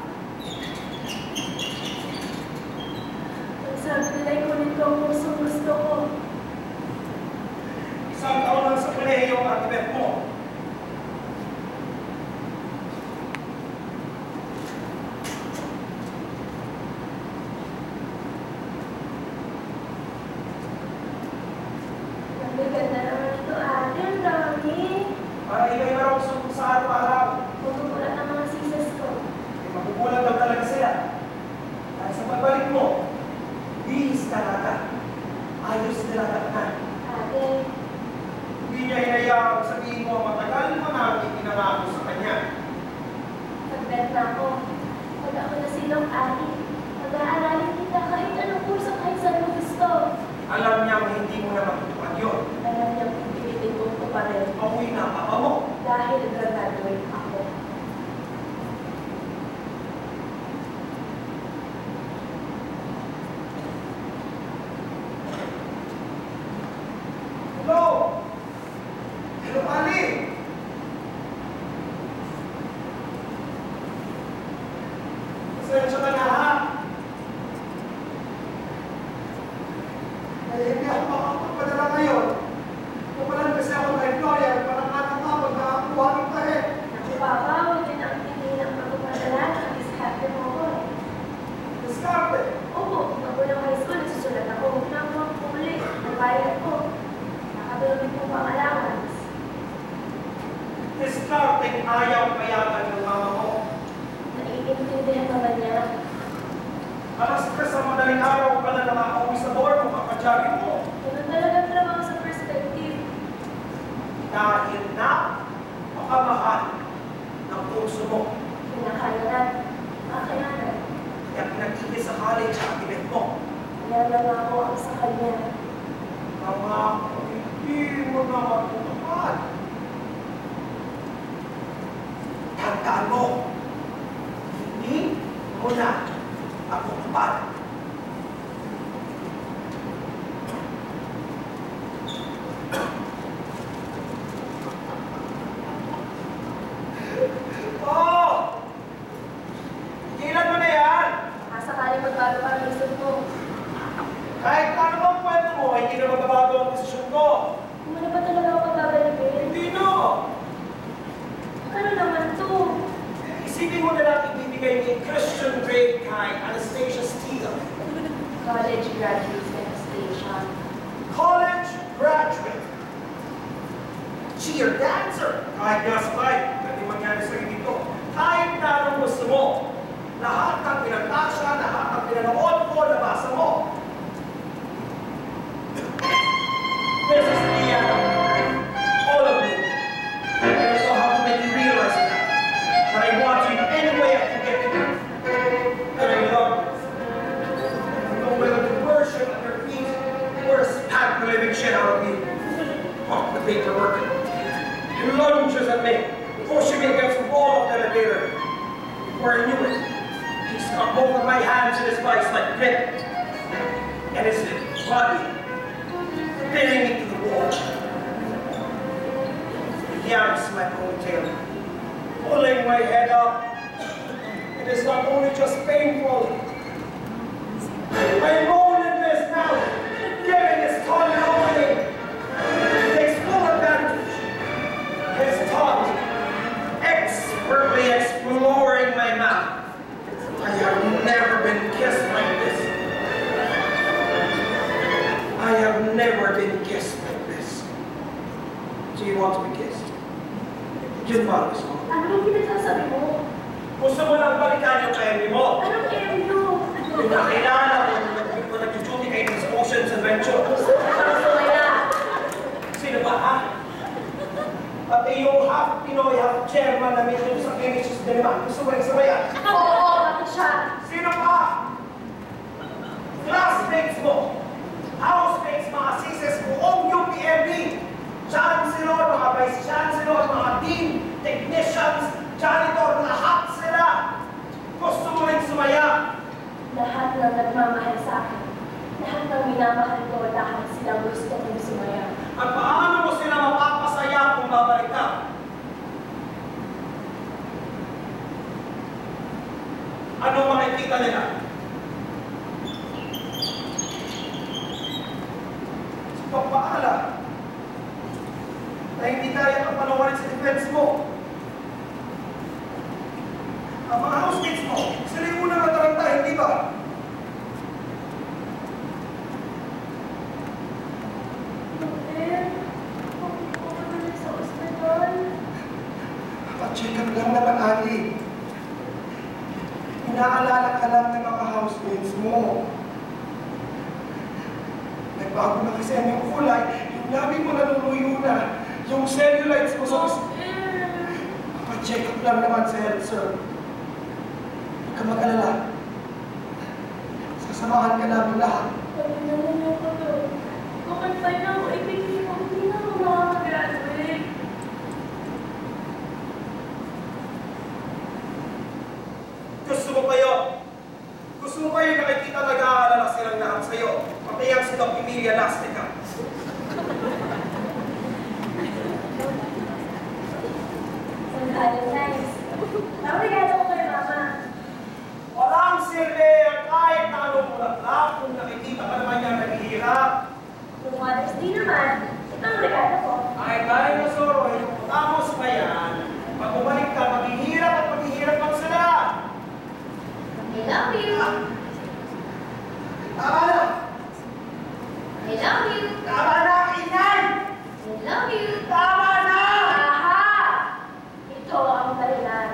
Sabi nila ikunin ko ang gusto ko. 1 taon lang sa kolehiyo ang bet mo. na ako. Pag ako nasilong ari, pag-aaralin kita kahit anong kurso, kahit saan mo gusto. Alam niyang hindi mo na matutupad yun. Alam niya pipilitin ko ito pa rin. Pauwi na ang papa mo. Dahil graduate ako. Hello! Hello, Ali! Pasensya ka na, ha? Eh, hindi ako makapagpadala ngayon. Pumalan kasi ako ng employer para nakakapag nakakuha ng kahit. Naku, Papa, huwag niyo na ang tingin ang pagpapadala. Diskarte mo ako eh. Diskarte! Opo, magulang high school, nagsusulat ako. Nakuha ko ulit. Nabayad ko. Nakatulog po ang allowance. Diskarte ayaw payagan ng mama mo. Naiintindihan naman niya. Alas ka sa madaling araw ka na nakauwi sa dorm mo, kapatsyagin mo. Ganun talaga ang trabaho sa perspective. Dahil na makamahal ng puso mo. Kinakayanan. Kakayanan. Kaya pinag-ibig sa college ang ibig mo. Nalala ko ang sa kanya. Mga hindi mo na matutupad. Tandaan mo, hindi mo na matutupad. Oh! Ilan mo na yan? Sakali magbago pa ang isip mo. Kahit ano bang kwento mo, hindi na magbabago ang posisyon ko. Hindi mo na ba talaga ako pagbabalikin? Hindi no! Ano naman to? Isipin mo na lang ibibigay ni Christian grade kay Anastasia Steele. College graduate station. College graduate. Cheer dancer. Kahit nasa life, pwede mangyari sa'yo dito. Kahit na anong gusto mo. Lahat ng pinagtasya, lahat ng pinanood mo, nabasa mo. This is the all of you. I don't know how to make you realize that. But I want you in any way I can get to you. And I love you. I don't know whether to worship at your feet or to spat the living shit out of you. Fuck the paperwork. He lunges at me, pushing me against the wall of the elevator. Before I knew it, he stuck both of my hands in his vice like grip, and his body pinning me to the wall. He yanks my ponytail, pulling my head up. It is not only just painful. I moan in this now, giving his tongue an opening. He takes full advantage. His tongue expertly exploring my mouth. I have never been kissed like this. I have never been kissed like this. Do you want to be kissed? Just follow this one. Anong pinagsasabi mo? Gusto mo lang balikan yung kaya mo? Anong MU? Yung nakilala mo, nag-duty kayo sa Ocean's Adventure. Gusto kaya? Sino ba, ha? Pati yung half Pinoy, half German na may doon sa Kenish's Denmark. Gusto mo rin sabayan? Oo, bakit siya? Sino pa? Classmates mo, housemates, mga sises, buong UPLB, chancellor, mga vice-chancellor, mga dean, technicians, janitor, lahat sila. Gusto mo rin sumaya? Lahat ng nagmamahal sa akin. Lahat ng minamahal ko, lahat silang gusto kong sumaya. At paano mo sila mapapasaya kung babalik ka? Anong makikita nila? Sa pagpaala na hindi kaya ang panawarin sa defense mo. Ang mga housemates mo, sila yung unang nataranta, hindi ba? Sa ospital. Pa-check up lang naman, Ali. Inaalala ka lang ng mga housemates mo. Nagbago na kasi ang yung kulay, yung labi mo nanuluyo na, yung cellulites mo sa... Pa-check up lang naman sa health, sir. mag-alala. Sasamahan ka namin lahat. Sabi na niyo ko to. Kapag pa niya ako ipigil ko, hindi na ako makakagraduate. Gusto mo kayo nakikita nag-aalala silang lahat sa'yo. Pati ang silang Emilia Lastica. Sandali, nice. Nabrigado ko kay Mama. Walang sirle ang kahit na anong bulaklak kung nakikita ka naman niya naghihirap. Yung Mother's Day naman, ito ang regalo ko. Ay, dinosaur, tapos pa yan. Pag bumalik ka, maghihirap at maghihirap ang sila. I love you. Tama na! I love you. Tama na, inay! I love you. Tama na! Aha! Ito ang dahilan.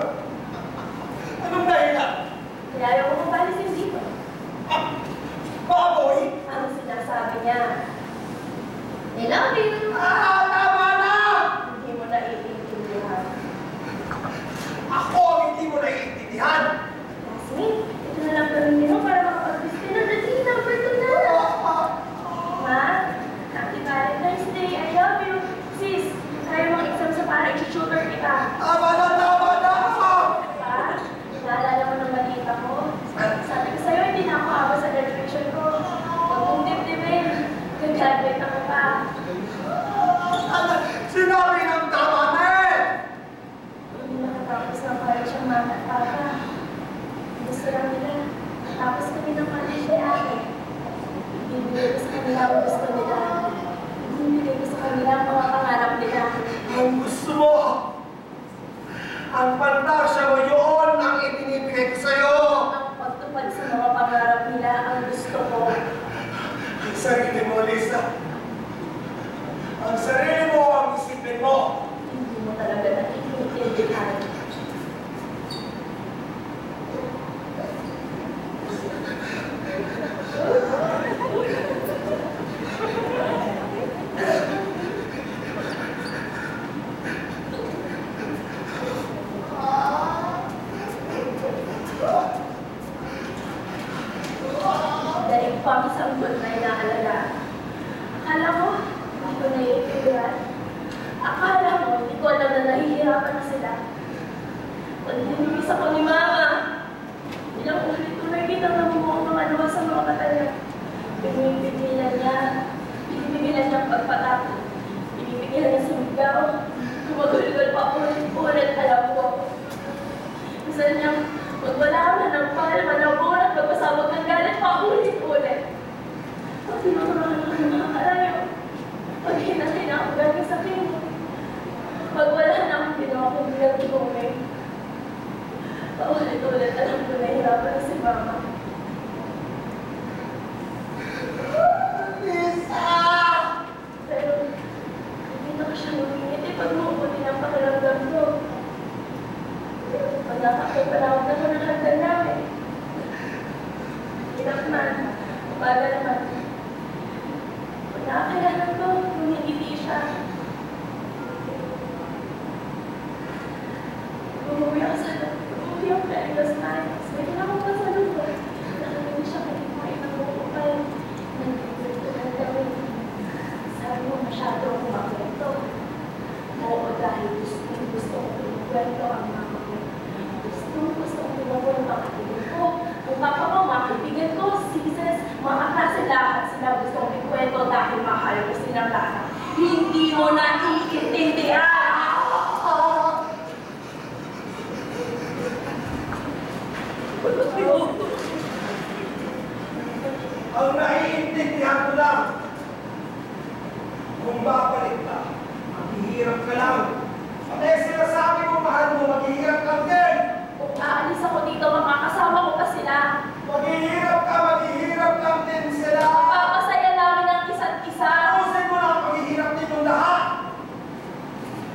Anong dahilan? Kaya ayaw ko mabalisin dito. Baboy! Ang sinasabi niya. I love you. Tama na! Hindi mo na iintindihan. Ako ang hindi mo naiintindihan. Classmate, ito na lang gawin niyo para makapag-gusto na natin number 2 na. Ma, Happy Valentine's Day. I love you. Sis, kaya mong exam sa para i-tutor kita. Tama na! Tama na! Pa, naalala mo ng balita ko? Sabi ko sa'yo, hindi na ako awa sa graduation ko. Huwag mong dibdibin. Nag-graduate ako pa. Sinabi ng tama na eh! Hindi nakatapos ng college ang mama at papa. Gusto lang nila. Tapos kami ng college ni ate. Ibibigay ko sa kanila ang gusto nila. Ibibigay ko sa kanila ang mga pangarap nila. Ang gusto mo! Ang pantasya mo yun ang itinibigay ko sa'yo! Ang pagtupad sa mga pangarap nila ang gusto ko. Ang sarili mo, Alyssa. Ang sarili mo ang isipin mo. Hindi mo talaga naiintindihan. Dahil pa ang isang buwan na inaalala. Akala mo, hindi ko naiintindihan. Akala mo, hindi ko alam na nahihirapan na sila. Pag hinibis ako ni Mama, ilang ulit ko nakikita na bumuong mga luwa sa mga mata niya. Pinipigilan niya. Pinipigilan niya ang pagpatap. Pinipigilan niya sumigaw. Gumagulgol pa ulit. Alam ko. Gusto niyang magwala ka ng palma ng bulat, magpasabog ng galit pa ulit. Pag sinuturuan ko ng mga kalayo, pag hinatay na ako galing sa pinto, pag wala na akong ginawa kung bilang tumumay, paulit-ulit alam ko nahihirapan na si Mama. Lisa! Pero, hindi na ko siya lumingiti pag mukuli ng pakiramdam ko. Pag nakapagpanawag na ko ng hagdan namin. Hirap man, umaga naman. Pag nakakailangan ko, lumingiti siya. Umuwi ako kay Alyssa Asilo. May tinawag pa sa lupa. Nakagawin siya kay kumain ng bukupal. Nandito ng gawin. Sabi mo masyado akong makwento. Oo, dahil gusto ko ikwento ang mama ko. Gusto ko pinagawin ang kapatid ko. Ang papa ko, mga kaibigan ko, sis, mga klase lahat sila gusto kong ikwento dahil mahal ko silang lahat. Hindi mo na iintindihan! Ang naiintindihan ko lang, kung babalik ka, maghihirap ka lang. Pati sinasabi mo, mahal mo, maghihirap lang din. Kung aalis ako dito, makakasama ko pa sila. Maghihirap lang din sila. Papasaya namin ang isa't isa. Tapusin mo na ang paghihirap ninyong lahat.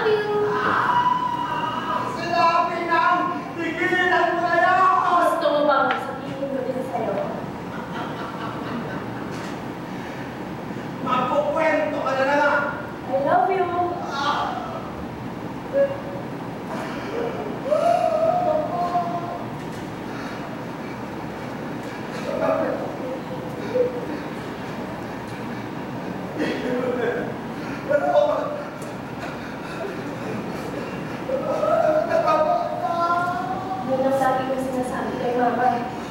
love you! Sinabi nang tigilan mo na yan! Gusto mo bang sabihin ko din sa'yo? Magkukwento ka na lang! I love you! Yun ang lagi kong sinasabi kay Mama.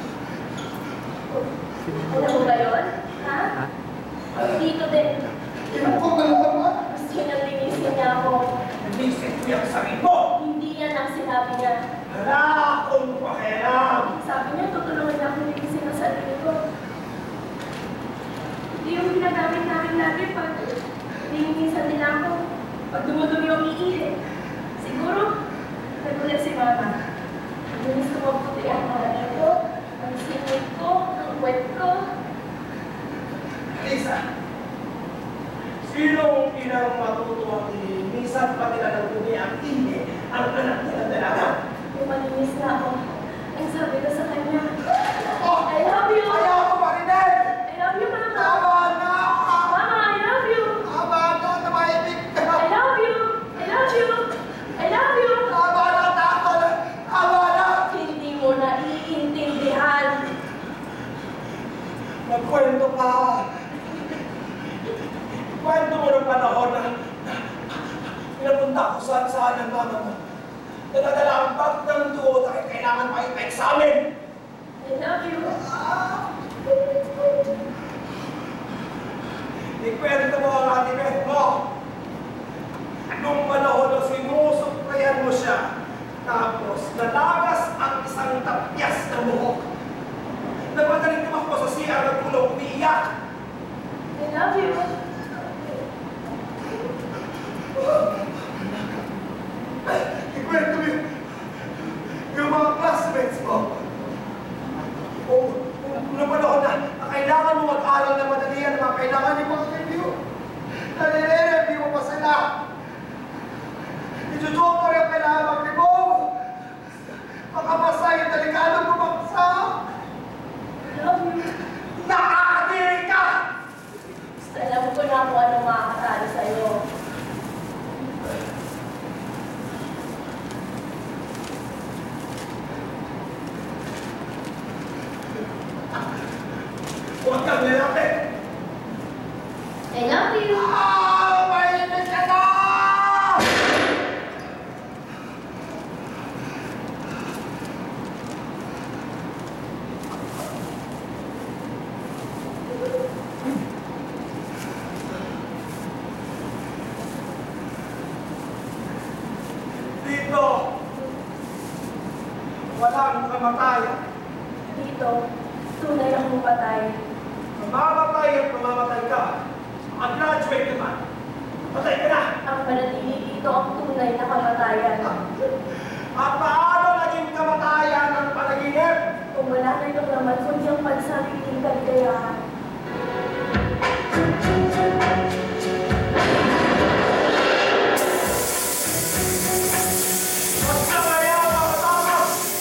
Alam mo ba yun? Ha? Dito din. Gusto niyang linisin niya ako. Nanisip mo yung sarili mo! Hindi yan ang sinabi niya. Hala, kung pakialam! Sabi niya, tutulungan niya ako linisin ang sarili ko. Hindi yung ginagamit namin lagi pag linisan nila ako. Pag dumudumi yung iihi. Siguro, nagulat si Mama. Linis ko mabuti ang mga ito, ang singit ko, ang wet ko. Lisa, sinong inang matutuwang ilinisan pati na ng dumi ang ihi ang anak niya ng dalaga? Yung malinis na ako. Ang sabi ko sa kanya, Oh! I love you! Ayaw ko marinig! I love you, Mama! Tama na! Mama, I love you! Tama na! Namahimik ka! I love you! I love you! I love you! Tama na! Tama na! Tama na! Hindi mo na iintindihan. Nagkwento ka! Kwento mo ng panahon na pinapunta ko saan ng mama mo. Nadadala ang bag ng duo dahil kailangan pa ipa-examine. I love you. Ikwento mo ang atibet mo. Nung panahon na sinusuklayan mo siya, tapos nalagas ang isang tapyas na buhok. Nagmadaling tumakbo sa CR at kulong umiiyak. I love you. Ikwento mo yung mga classmates mo. Nung panahon na kailangan mo mag-aral na madalian, na kailangan niyo mag-review. Nare-review mo pa sila. Itututor yung kailangan mag-remove. Makabasa yung delikado mo makasa. I love you. Nakakadiri ka! Alam ko na kung ano makakatalo sa'yo. Huwag kang lalapit! I love you. Mainit ka na! Dito, walang kamatayan. Dito, tunay akong patay. Mamamatay at mamamatay ka. Mag-graduate naman. Patay ka na. Ang manatili dito ang tunay na kamatayan. At paano naging kamatayan ang panaginip? Kung wala na itong laman, kundi ang pansariling kaligayahan. Huwag ka kaya makatama!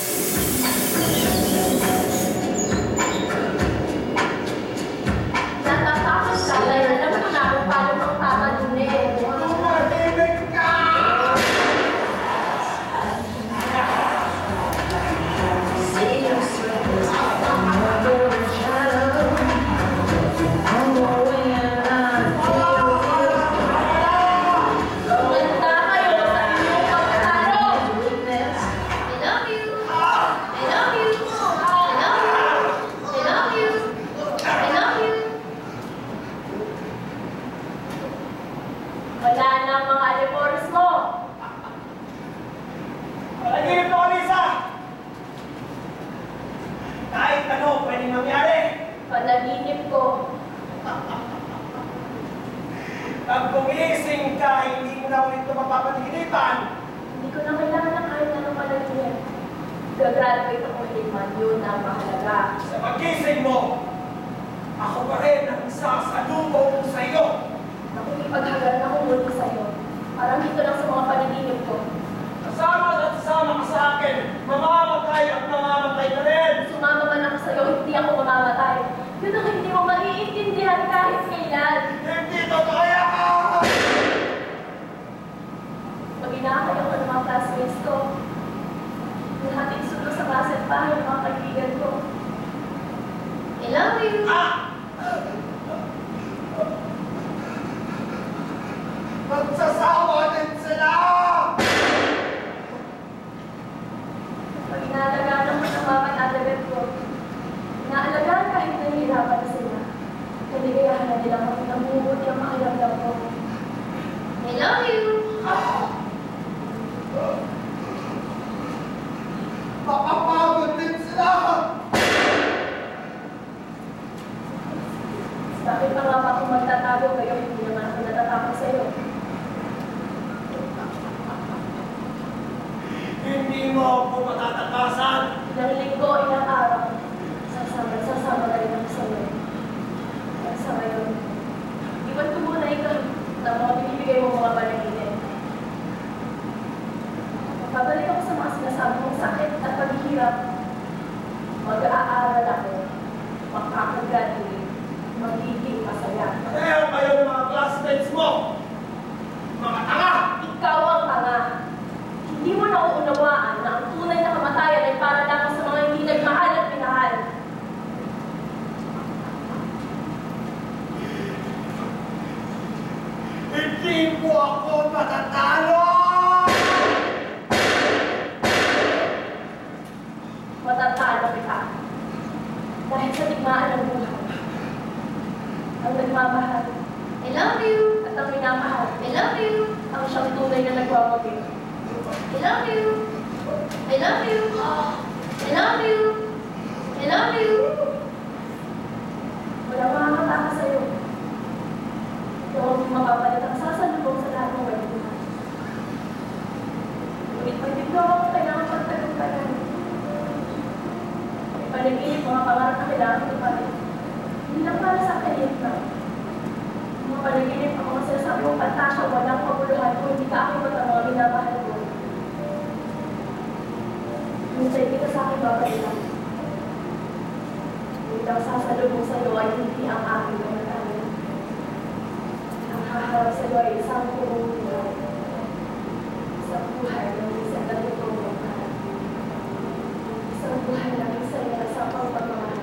Natatakot ka dahil alam ko na kung paano kang tatalunin. Tumahimik ka! Kumanta kayo sa inyong pagkatalo. I love you. I love you. I love you. I love you. I love you. Wala na ang mga reports mo. Panaginip mo, Alyssa! Kahit ano pwedeng mangyari. Panaginip ko. Pag gumising ka, hindi mo na ulit ito mapapanaginipan. Hindi ko na kailangan ng kahit anong panaginip. Gagraduate ako Hitman, yun ang mahalaga. Sa pagising mo, ako pa rin ang sasalubong sa iyo. Nakikipaghagal ako muli sa'yo. Parang dito lang sa mga panaginip akin, mamamatay at mamamatay ka rin. Sumama man ako sa'yo, hindi ako mamamatay. Yun ang hindi mo maiintindihan kahit kailan. Hindi totoo yan! Pag inakay ako ng mga classmates ko, lahat sulo sa bahay ng mga kaibigan ko. I love you! Magsasawa din sila! Pag inaalagaan ako ng mga katagat ko, inaalagaan kahit nahihirapan na sila. Kaligayahan na nila kami ng bubuti ang makiramdam ko. I love you! Mapapagod din sila! Bakit pa nga ba akong magtatago kayo? Hindi naman ako natatakot sa'yo. Hindi mo ako matatakasan! Ilang linggo, ilang araw, sasama na rin ako sa'yo. At sa ngayon, iwan ko muna ikaw na mga binibigay mo mga panaginip. Pabalik ako sa mga sinasabi mong sakit at paghihirap. Mag-aaral ako, makakagraduate, magiging masaya. Pareho kayo ng mga classmates mo! Mga tanga! Ikaw ang tanga. Hindi mo nauunawaan na ang tunay na kamatayan ay para lamang sa mga hindi nagmahal at pinahal. Hindi mo ako matatalo! Matatalo kita. Dahil sa digmaan ng buhay. Ang nagmamahal, I love you. At ang minamahal, I love you. Ang siyang tunay na nagwawagin. I love you. I love you. I love you. I love you. Walang makakataka sa'yo. Ikaw ang mapapalit ang sasalubong sa lahat ng buhay. Ngunit pag ikaw ang kailangan pagtagumpayan, panaginip mga pangarap na kailangan ipalit. Hindi lang para sa kalit na. Mga panaginip ang mga sinasabi mong pantasya, walang paguluhan kung hindi ka aking ang mga minamahal ko. Hintay kita sa aking babalitan. Ngunit ang sasalubong sa iyo ay hindi ang aking kamatayan. Ang haharap sa iyo ay isang buong buhay. Isang buhay na isang natutulong ka. Isang buhay na isang sa pagmamahal.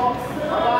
Bye-bye!